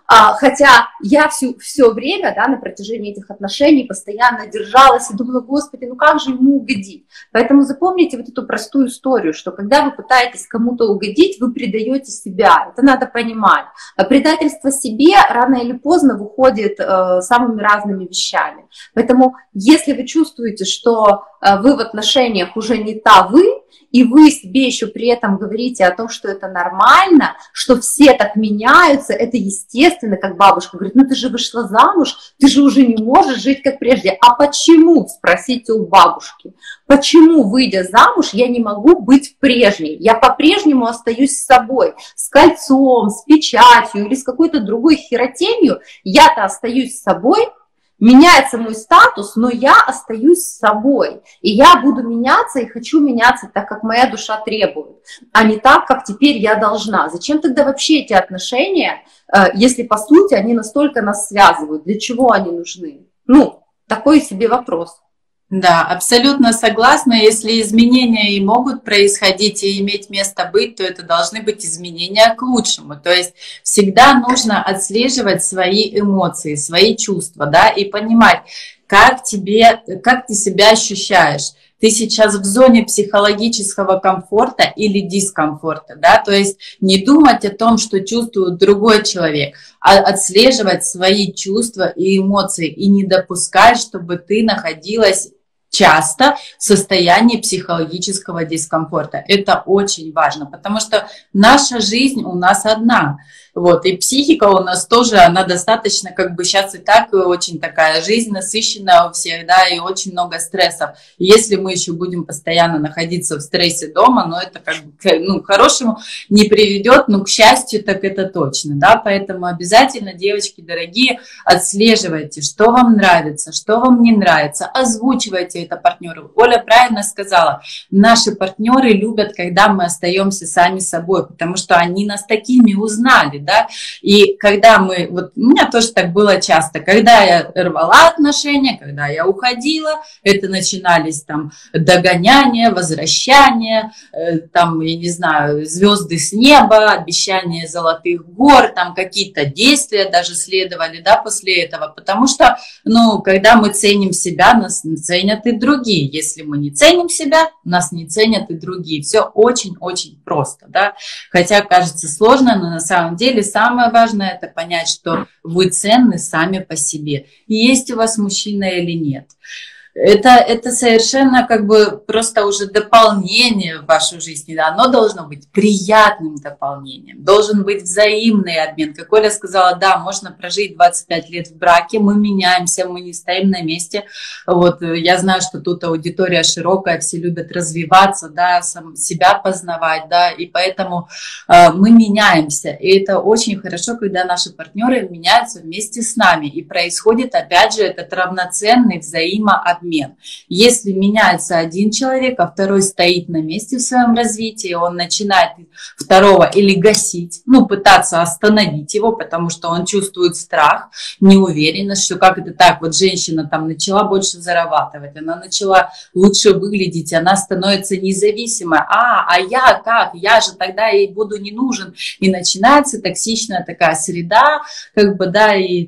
А, хотя я всю, все время, да, на протяжении этих отношений постоянно держалась и думала, господи, ну как же ему угодить? Поэтому запомните вот эту простую историю, что когда вы пытаетесь кому-то угодить, вы предаете себя. Это надо понимать. А предательство себе рано или поздно выходит э, самыми разными вещами. Поэтому если вы чувствуете, что э, вы в отношениях уже не та вы, и вы себе еще при этом говорите о том, что это нормально, что все так меняются, это естественно, как бабушка говорит, ну ты же вышла замуж, ты же уже не можешь жить как прежде. А почему, спросите у бабушки, почему, выйдя замуж, я не могу быть прежней? Я по-прежнему остаюсь с собой, с кольцом, с печатью или с какой-то другой херотенью, я-то остаюсь с собой. Меняется мой статус, но я остаюсь с собой. И я буду меняться и хочу меняться так, как моя душа требует, а не так, как теперь я должна. Зачем тогда вообще эти отношения, если по сути они настолько нас связывают? Для чего они нужны? Ну, такой себе вопрос. Да, абсолютно согласна. Если изменения и могут происходить и иметь место быть, то это должны быть изменения к лучшему. То есть всегда нужно отслеживать свои эмоции, свои чувства, да, и понимать, как тебе, как ты себя ощущаешь. Ты сейчас в зоне психологического комфорта или дискомфорта, да, то есть не думать о том, что чувствует другой человек, а отслеживать свои чувства и эмоции и не допускать, чтобы ты находилась часто в состоянии психологического дискомфорта. Это очень важно, потому что наша жизнь у нас одна. Вот, и психика у нас тоже, она достаточно, как бы сейчас и так очень такая жизнь насыщенная у всех, да, и очень много стрессов. И если мы еще будем постоянно находиться в стрессе дома, ну, это как бы, ну, к хорошему не приведет, но к счастью, так это точно, да, поэтому обязательно, девочки дорогие, отслеживайте, что вам нравится, что вам не нравится, озвучивайте это партнеру. Оля правильно сказала, наши партнеры любят, когда мы остаемся сами собой, потому что они нас такими узнали, да, и когда мы, вот у меня тоже так было часто, когда я рвала отношения, когда я уходила, это начинались там догоняния, возвращания, э, там, я не знаю, звезды с неба, обещания золотых гор, там какие-то действия даже следовали, да, после этого, потому что, ну, когда мы ценим себя, нас ценят и другие, если мы не ценим себя, нас не ценят и другие, все очень-очень просто, да, хотя кажется сложно, но на самом деле самое важное это понять, что вы ценны сами по себе. И есть у вас мужчина или нет. Это, это совершенно как бы просто уже дополнение в вашу жизнь. Да? Оно должно быть приятным дополнением. Должен быть взаимный обмен. Как Оля сказала, да, можно прожить двадцать пять лет в браке, мы меняемся, мы не стоим на месте. Вот, я знаю, что тут аудитория широкая, все любят развиваться, да, сам, себя познавать, да, и поэтому э, мы меняемся. И это очень хорошо, когда наши партнеры меняются вместе с нами. И происходит, опять же, этот равноценный взаимообмен. Если меняется один человек, а второй стоит на месте в своем развитии, он начинает второго или гасить, ну, пытаться остановить его, потому что он чувствует страх, неуверенность, что как это так, вот женщина там начала больше зарабатывать, она начала лучше выглядеть, она становится независимой, а, а я как, я же тогда ей буду не нужен, и начинается токсичная такая среда, как бы, да, и,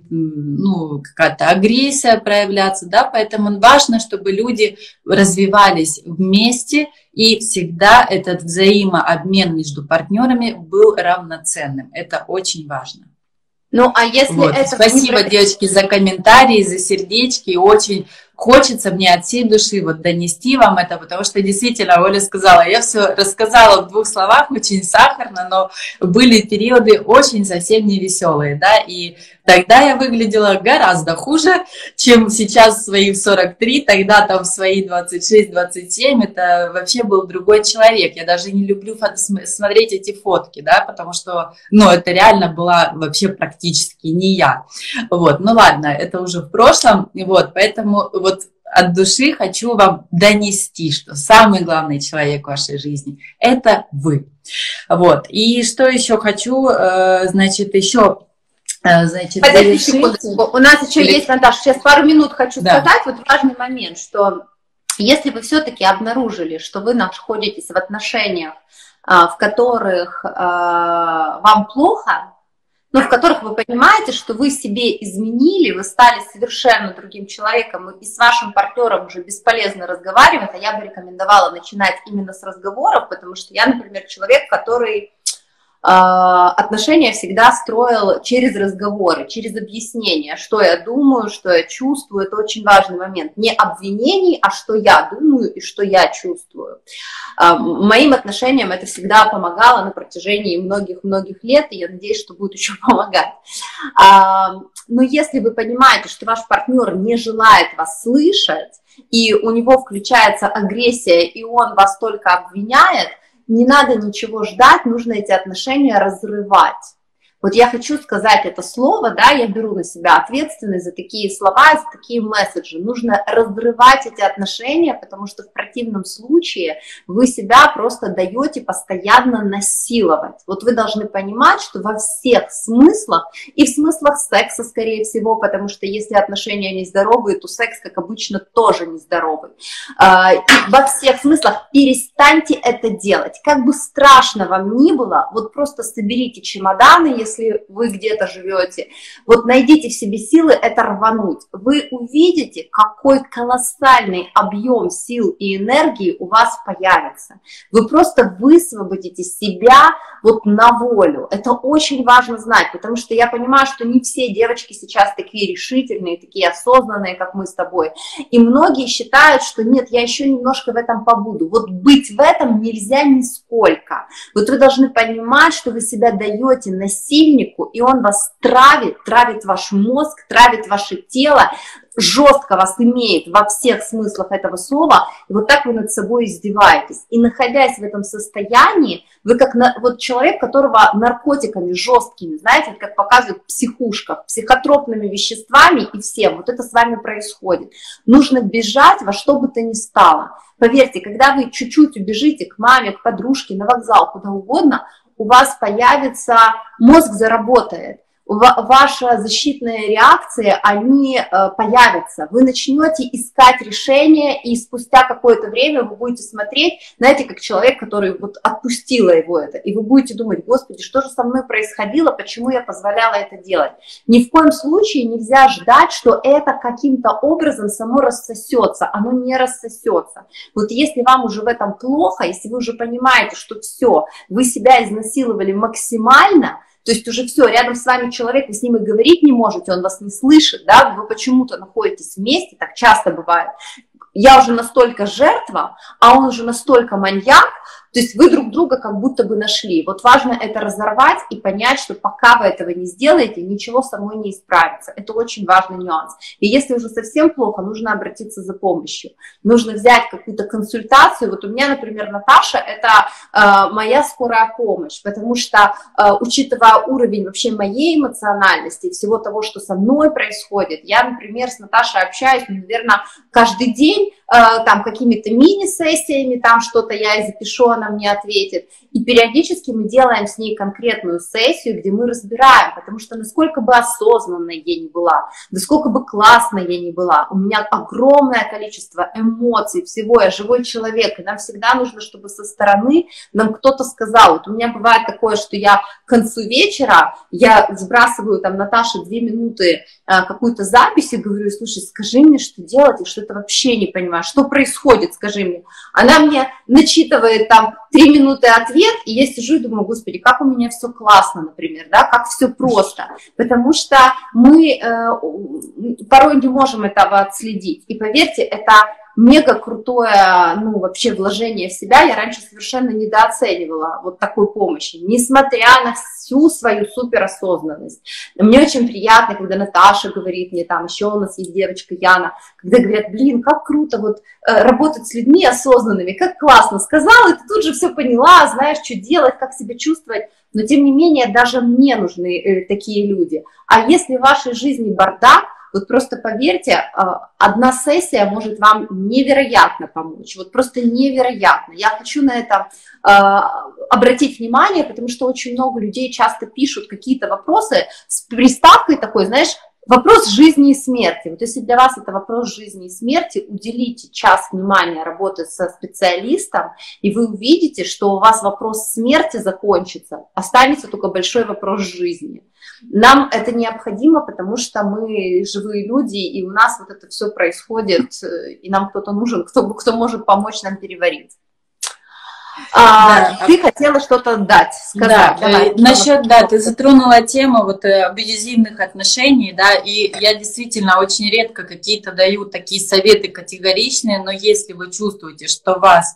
ну, какая-то агрессия проявляться, да, поэтому важно, чтобы люди развивались вместе, и всегда этот взаимообмен между партнерами был равноценным. Это очень важно. Ну, а если вот. это... Спасибо, девочки, за комментарии, за сердечки. Очень хочется мне от всей души вот донести вам это, потому что действительно, Оля сказала, я все рассказала в двух словах, очень сахарно, но были периоды очень совсем невеселые, да, и тогда я выглядела гораздо хуже, чем сейчас в свои сорок три, тогда там в свои двадцать шесть двадцать семь, это вообще был другой человек, я даже не люблю смотреть эти фотки, да, потому что, ну, это реально была вообще практически не я, вот, ну ладно, это уже в прошлом, вот, поэтому вот от души хочу вам донести, что самый главный человек в вашей жизни – это вы. Вот. И что еще хочу, значит, еще, значит, завершить. У нас еще Или... есть, Наташа, сейчас пару минут хочу да. сказать. Вот важный момент, что если вы все-таки обнаружили, что вы находитесь в отношениях, в которых вам плохо, но в которых вы понимаете, что вы себе изменили, вы стали совершенно другим человеком, и с вашим партнером уже бесполезно разговаривать, а я бы рекомендовала начинать именно с разговоров, потому что я, например, человек, который отношения всегда строил через разговоры, через объяснения, что я думаю, что я чувствую. Это очень важный момент. Не обвинений, а что я думаю и что я чувствую. Моим отношениям это всегда помогало на протяжении многих-многих лет, и я надеюсь, что будет еще помогать. Но если вы понимаете, что ваш партнер не желает вас слышать, и у него включается агрессия, и он вас только обвиняет, не надо ничего ждать, нужно эти отношения разрывать. Вот я хочу сказать это слово, да, я беру на себя ответственность за такие слова, за такие месседжи. Нужно разрывать эти отношения, потому что в противном случае вы себя просто даете постоянно насиловать. Вот вы должны понимать, что во всех смыслах, и в смыслах секса, скорее всего, потому что если отношения нездоровые, то секс, как обычно, тоже нездоровый. И во всех смыслах перестаньте это делать. Как бы страшно вам ни было, вот просто соберите чемоданы, если если вы где-то живете, вот найдите в себе силы это рвануть. Вы увидите, какой колоссальный объем сил и энергии у вас появится. Вы просто высвободите себя вот на волю. Это очень важно знать, потому что я понимаю, что не все девочки сейчас такие решительные, такие осознанные, как мы с тобой. И многие считают, что нет, я еще немножко в этом побуду. Вот быть в этом нельзя нисколько. Вот вы должны понимать, что вы себя даете насильно, и он вас травит, травит ваш мозг, травит ваше тело, жестко вас имеет во всех смыслах этого слова, и вот так вы над собой издеваетесь. И находясь в этом состоянии, вы как на, вот человек, которого наркотиками жесткими, знаете, как показывают в психушках, психотропными веществами и всем, вот это с вами происходит. Нужно бежать во что бы то ни стало. Поверьте, когда вы чуть-чуть убежите к маме, к подружке, на вокзал, куда угодно, у вас появится, мозг заработает, ваша защитная реакция, они появятся. Вы начнете искать решение, и спустя какое-то время вы будете смотреть, знаете, как человек, который вот отпустила его это, и вы будете думать: Господи, что же со мной происходило, почему я позволяла это делать? Ни в коем случае нельзя ждать, что это каким-то образом само рассосется, оно не рассосется. Вот если вам уже в этом плохо, если вы уже понимаете, что все, вы себя изнасиловали максимально, то есть уже все, рядом с вами человек, вы с ним и говорить не можете, он вас не слышит, да, вы почему-то находитесь вместе, так часто бывает. Я уже настолько жертва, а он уже настолько маньяк, то есть вы друг друга как будто бы нашли. Вот важно это разорвать и понять, что пока вы этого не сделаете, ничего самой не исправится. Это очень важный нюанс. И если уже совсем плохо, нужно обратиться за помощью. Нужно взять какую-то консультацию. Вот у меня, например, Наташа, это э, моя скорая помощь, потому что, э, учитывая уровень вообще моей эмоциональности, всего того, что со мной происходит, я, например, с Наташей общаюсь, ну, наверное, каждый день, э, там, какими-то мини-сессиями, там что-то я и запишу, она мне ответит. И периодически мы делаем с ней конкретную сессию, где мы разбираем, потому что насколько бы осознанной я ни была, насколько бы классной я ни была, у меня огромное количество эмоций, всего, я живой человек, и нам всегда нужно, чтобы со стороны нам кто-то сказал. Вот у меня бывает такое, что я к концу вечера, я сбрасываю там Наташе две минуты а, какую-то запись и говорю: слушай, скажи мне, что делать, я что-то вообще не понимаю, что происходит, скажи мне. Она мне начитывает там три минуты ответ, и я сижу и думаю: Господи, как у меня все классно, например, да, как все просто, потому что мы э, порой не можем этого отследить, и поверьте, это мега крутое, ну, вообще вложение в себя. Я раньше совершенно недооценивала вот такой помощи, несмотря на всю свою суперосознанность. Мне очень приятно, когда Наташа говорит мне, там еще у нас есть девочка Яна, когда говорят: блин, как круто вот э, работать с людьми осознанными, как классно, сказала, и ты тут же все поняла, знаешь, что делать, как себя чувствовать. Но тем не менее, даже мне нужны э, такие люди. А если в вашей жизни бардак, вот просто поверьте, одна сессия может вам невероятно помочь, вот просто невероятно. Я хочу на это обратить внимание, потому что очень много людей часто пишут какие-то вопросы с приставкой такой, знаешь, Вопрос жизни и смерти. Вот если для вас это вопрос жизни и смерти, уделите час внимания работе со специалистом, и вы увидите, что у вас вопрос смерти закончится, останется только большой вопрос жизни. Нам это необходимо, потому что мы живые люди, и у нас вот это все происходит, и нам кто-то нужен, кто, кто может помочь нам переварить. А, да. Ты хотела что-то дать, сказать. Да, Давай, насчет, да, ты затронула тему вот абьюзивных отношений, да, и я действительно очень редко какие-то даю такие советы категоричные, но если вы чувствуете, что вас,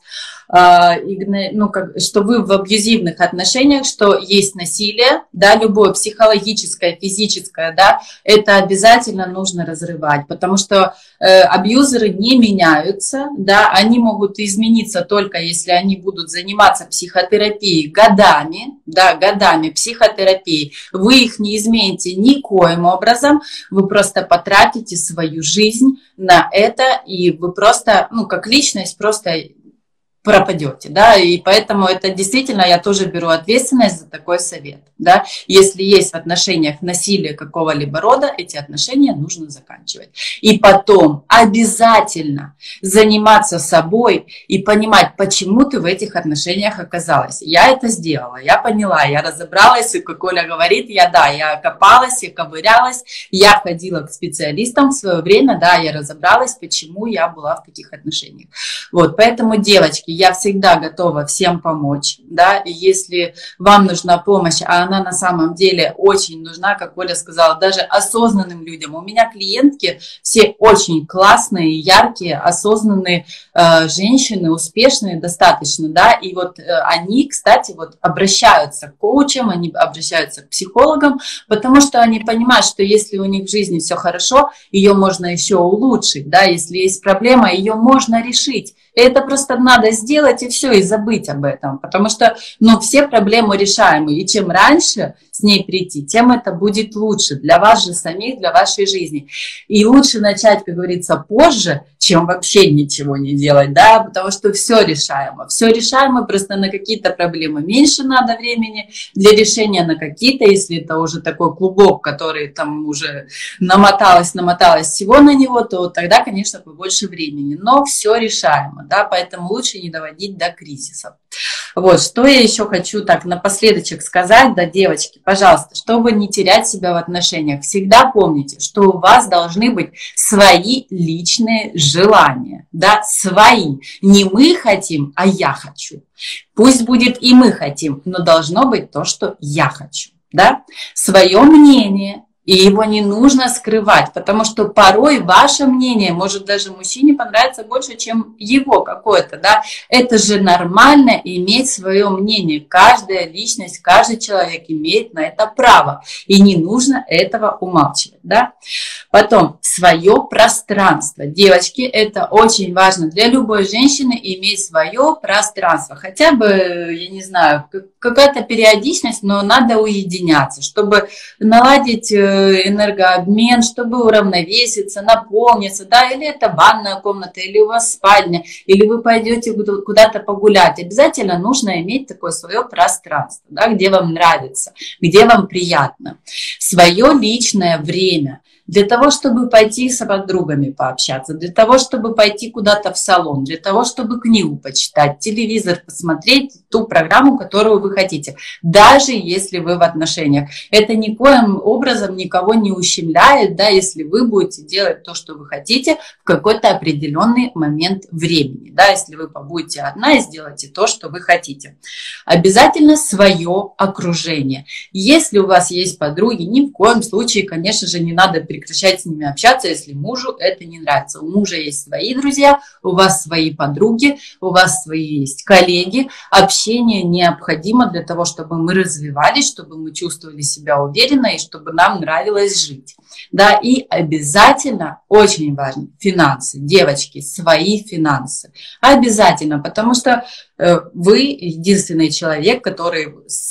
э, ну, как, что вы в абьюзивных отношениях, что есть насилие, да, любое психологическое, физическое, да, это обязательно нужно разрывать, потому что э, абьюзеры не меняются, да, они могут измениться только если они будут заниматься психотерапией годами, да, годами психотерапией, вы их не измените никоим образом, вы просто потратите свою жизнь на это, и вы просто, ну, как личность, просто пропадете, да, и поэтому это действительно, я тоже беру ответственность за такой совет, да, если есть в отношениях насилие какого-либо рода, эти отношения нужно заканчивать, и потом обязательно заниматься собой и понимать, почему ты в этих отношениях оказалась. Я это сделала, я поняла, я разобралась, и как Оля говорит, я, да, я копалась, я ковырялась, я ходила к специалистам в свое время, да, я разобралась, почему я была в таких отношениях, вот, поэтому, девочки, я всегда готова всем помочь, да, и если вам нужна помощь, а она на самом деле очень нужна, как Оля сказала, даже осознанным людям. У меня клиентки все очень классные, яркие, осознанные э, женщины, успешные достаточно, да, и вот э, они, кстати, вот обращаются к коучам, они обращаются к психологам, потому что они понимают, что если у них в жизни все хорошо, ее можно еще улучшить, да, если есть проблема, ее можно решить. И это просто надо сделать и все, и забыть об этом, потому что, ну, все проблемы решаемы, и чем раньше с ней прийти, тем это будет лучше для вас же самих, для вашей жизни. И лучше начать, как говорится, позже, чем вообще ничего не делать, да, потому что все решаемо, все решаемо, просто на какие-то проблемы меньше надо времени для решения, на какие-то, если это уже такой клубок, который там уже намоталось, намоталось всего на него, то тогда, конечно, побольше времени, но все решаемо, да, поэтому лучше не доводить до кризисов. Вот, что я еще хочу так напоследочек сказать, да, девочки, пожалуйста, чтобы не терять себя в отношениях, всегда помните, что у вас должны быть свои личные желания, да, свои. Не мы хотим, а я хочу. Пусть будет и мы хотим, но должно быть то, что я хочу, да, свое мнение. И его не нужно скрывать, потому что порой ваше мнение может даже мужчине понравиться больше, чем его какое-то, да. Это же нормально иметь свое мнение. Каждая личность, каждый человек имеет на это право. И не нужно этого умалчивать, да. Потом, свое пространство. Девочки, это очень важно для любой женщины иметь свое пространство. Хотя бы, я не знаю, какая-то периодичность, но надо уединяться, чтобы наладить энергообмен, чтобы уравновеситься, наполниться, да, или это ванная комната, или у вас спальня, или вы пойдете куда-то погулять. Обязательно нужно иметь такое свое пространство, да, где вам нравится, где вам приятно. Свое личное время. Для того, чтобы пойти с подругами пообщаться, для того, чтобы пойти куда-то в салон, для того, чтобы книгу почитать, телевизор посмотреть, ту программу, которую вы хотите, даже если вы в отношениях. Это никоим образом никого не ущемляет, да, если вы будете делать то, что вы хотите в какой-то определенный момент времени, да, если вы побудете одна и сделаете то, что вы хотите. Обязательно свое окружение. Если у вас есть подруги, ни в коем случае, конечно же, не надо прекращать с ними общаться, если мужу это не нравится. У мужа есть свои друзья, у вас свои подруги, у вас свои есть коллеги. Общение необходимо для того, чтобы мы развивались, чтобы мы чувствовали себя уверенно и чтобы нам нравилось жить. Да, и обязательно, очень важно, финансы. Девочки, свои финансы. Обязательно, потому что э, вы единственный человек, который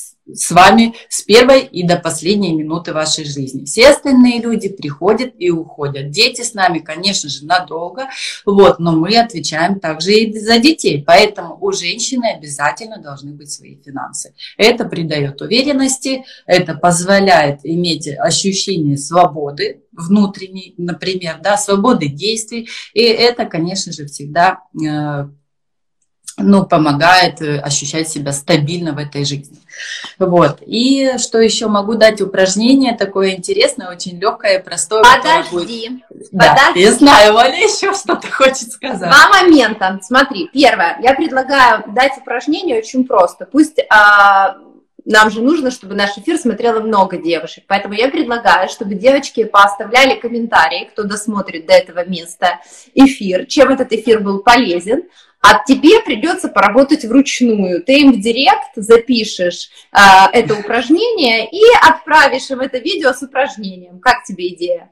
с вами с первой и до последней минуты вашей жизни. Все остальные люди приходят и уходят. Дети с нами, конечно же, надолго, вот, но мы отвечаем также и за детей. Поэтому у женщины обязательно должны быть свои финансы. Это придает уверенности, это позволяет иметь ощущение свободы, внутренней, например, да, свободы действий, и это, конечно же, всегда э, ну, помогает ощущать себя стабильно в этой жизни. Вот. И что еще могу дать? Упражнение такое интересное, очень легкое, простое. Подожди. Будет... Да, Подожди. я знаю, Оля еще что-то хочет сказать. Два момента. Смотри, первое. Я предлагаю дать упражнение очень просто. Пусть а, нам же нужно, чтобы наш эфир смотрело много девушек. Поэтому я предлагаю, чтобы девочки пооставляли комментарии, кто досмотрит до этого места эфир, чем этот эфир был полезен. А тебе придется поработать вручную. Ты им в директ запишешь э, это упражнение и отправишь им это видео с упражнением. Как тебе идея?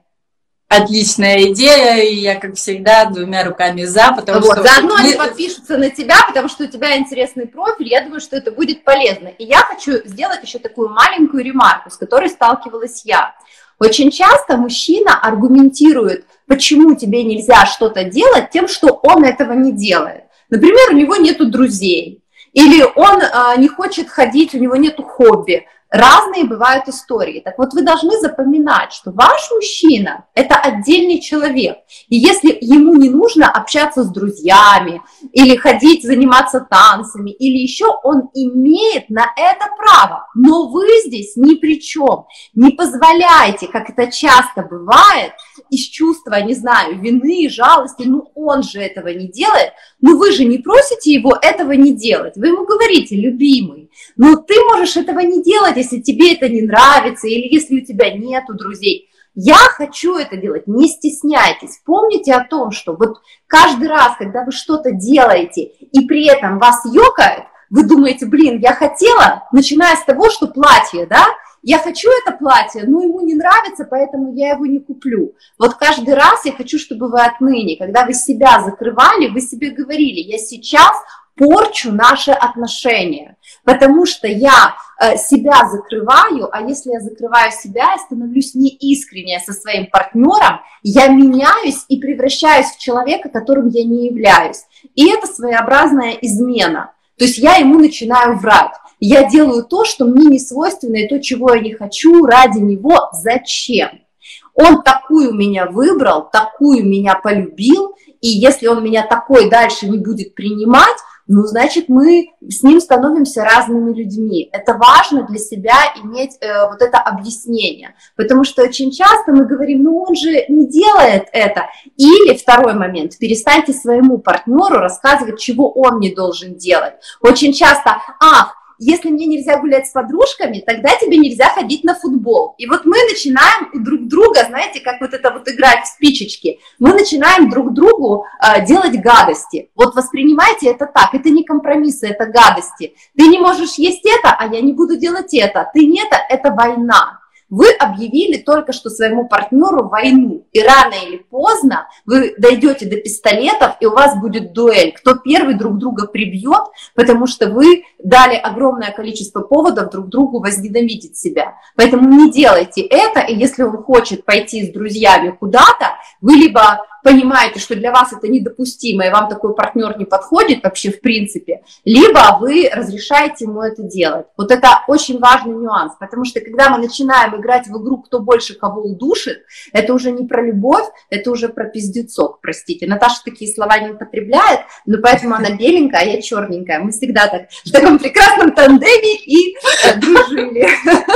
Отличная идея, и я, как всегда, двумя руками за, потому вот, что... Заодно мы... они подпишутся на тебя, потому что у тебя интересный профиль, я думаю, что это будет полезно. И я хочу сделать еще такую маленькую ремарку, с которой сталкивалась я. Очень часто мужчина аргументирует, почему тебе нельзя что-то делать, тем, что он этого не делает. Например, у него нету друзей, или он а, не хочет ходить, у него нету хобби. Разные бывают истории. Так вот, вы должны запоминать, что ваш мужчина – это отдельный человек. И если ему не нужно общаться с друзьями, или ходить, заниматься танцами, или еще, он имеет на это право. Но вы здесь ни при чем. Не позволяйте, как это часто бывает, из чувства, не знаю, вины, жалости, ну он же этого не делает, но вы же не просите его этого не делать. Вы ему говорите: любимый, но ты можешь этого не делать, если тебе это не нравится, или если у тебя нету друзей. Я хочу это делать, не стесняйтесь. Помните о том, что вот каждый раз, когда вы что-то делаете, и при этом вас ёкает, вы думаете: блин, я хотела, начиная с того, что платье, да, я хочу это платье, но ему не нравится, поэтому я его не куплю. Вот каждый раз я хочу, чтобы вы отныне, когда вы себя закрывали, вы себе говорили: я сейчас порчу наши отношения, потому что я э, себя закрываю, а если я закрываю себя, я становлюсь неискренне со своим партнером, я меняюсь и превращаюсь в человека, которым я не являюсь. И это своеобразная измена. То есть я ему начинаю врать. Я делаю то, что мне не свойственно, и то, чего я не хочу, ради него. Зачем? Он такую меня выбрал, такую меня полюбил, и если он меня такой дальше не будет принимать, ну, значит, мы с ним становимся разными людьми. Это важно для себя иметь э, вот это объяснение, потому что очень часто мы говорим: ну, он же не делает это. Или второй момент: перестаньте своему партнеру рассказывать, чего он не должен делать. Очень часто: ах, если мне нельзя гулять с подружками, тогда тебе нельзя ходить на футбол. И вот мы начинаем друг друга, знаете, как вот это вот играть в спичечки, мы начинаем друг другу э, делать гадости. Вот воспринимайте это так, это не компромиссы, это гадости. Ты не можешь есть это, а я не буду делать это. Ты не это, это война. Вы объявили только что своему партнеру войну, и рано или поздно вы дойдете до пистолетов, и у вас будет дуэль. Кто первый друг друга прибьет, потому что вы дали огромное количество поводов друг другу возненавидеть себя. Поэтому не делайте это, и если он хочет пойти с друзьями куда-то, вы либо понимаете, что для вас это недопустимо, и вам такой партнер не подходит вообще в принципе, либо вы разрешаете ему это делать. Вот это очень важный нюанс, потому что когда мы начинаем играть в игру «Кто больше кого удушит», это уже не про любовь, это уже про пиздецок, простите. Наташа такие слова не употребляет, но поэтому она беленькая, а я черненькая. Мы всегда так в таком прекрасном тандеме и э, дружили.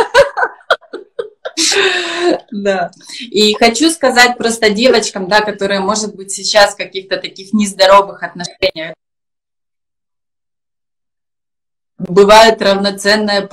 Да. И хочу сказать просто девочкам, да, которые, может быть, сейчас в каких-то таких нездоровых отношениях, бывает равноценное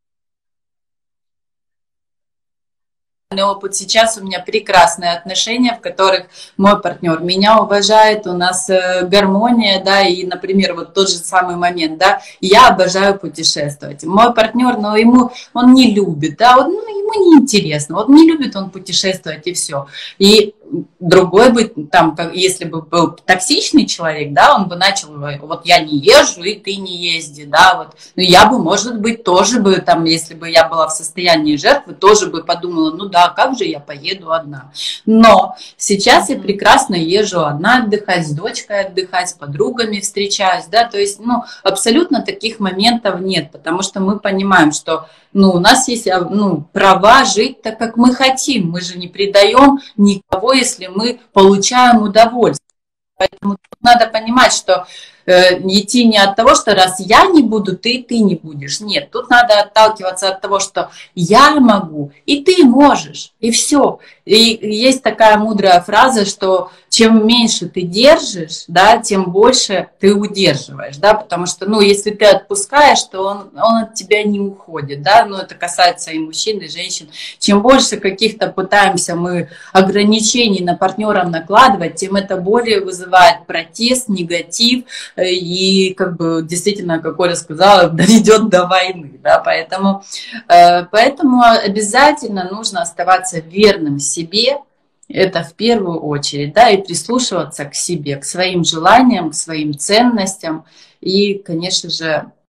опыт. Сейчас у меня прекрасные отношения, в которых мой партнер меня уважает, у нас гармония, да, и, например, вот тот же самый момент, да, я обожаю путешествовать. Мой партнер, но ему, он не любит, да, вот, ну, ему не интересно, вот не любит он путешествовать и все. И другой бы, там, как, если бы был токсичный человек, да, он бы начал, вот я не езжу, и ты не езди, да, вот. Но я бы, может быть, тоже бы, там, если бы я была в состоянии жертвы, тоже бы подумала, ну да, как же я поеду одна. Но сейчас я прекрасно езжу одна отдыхать, с дочкой отдыхать, с подругами встречаюсь, да, то есть, ну, абсолютно таких моментов нет, потому что мы понимаем, что, ну, у нас есть, ну, права жить так, как мы хотим, мы же не предаем никого, если мы получаем удовольствие. Поэтому тут надо понимать, что э, идти не от того, что раз я не буду, ты, ты не будешь. Нет, тут надо отталкиваться от того, что я могу, и ты можешь, и все. И есть такая мудрая фраза, что чем меньше ты держишь, да, тем больше ты удерживаешь, да, потому что, ну, если ты отпускаешь, то он, он от тебя не уходит, да, но это касается и мужчин, и женщин. Чем больше каких-то пытаемся мы ограничений на партнера накладывать, тем это более вызывает протест, негатив, и, как бы, действительно, как Оля сказала, доведет до войны, да, поэтому, поэтому обязательно нужно оставаться верным себе. Это в первую очередь, да, и прислушиваться к себе, к своим желаниям, к своим ценностям и, конечно же,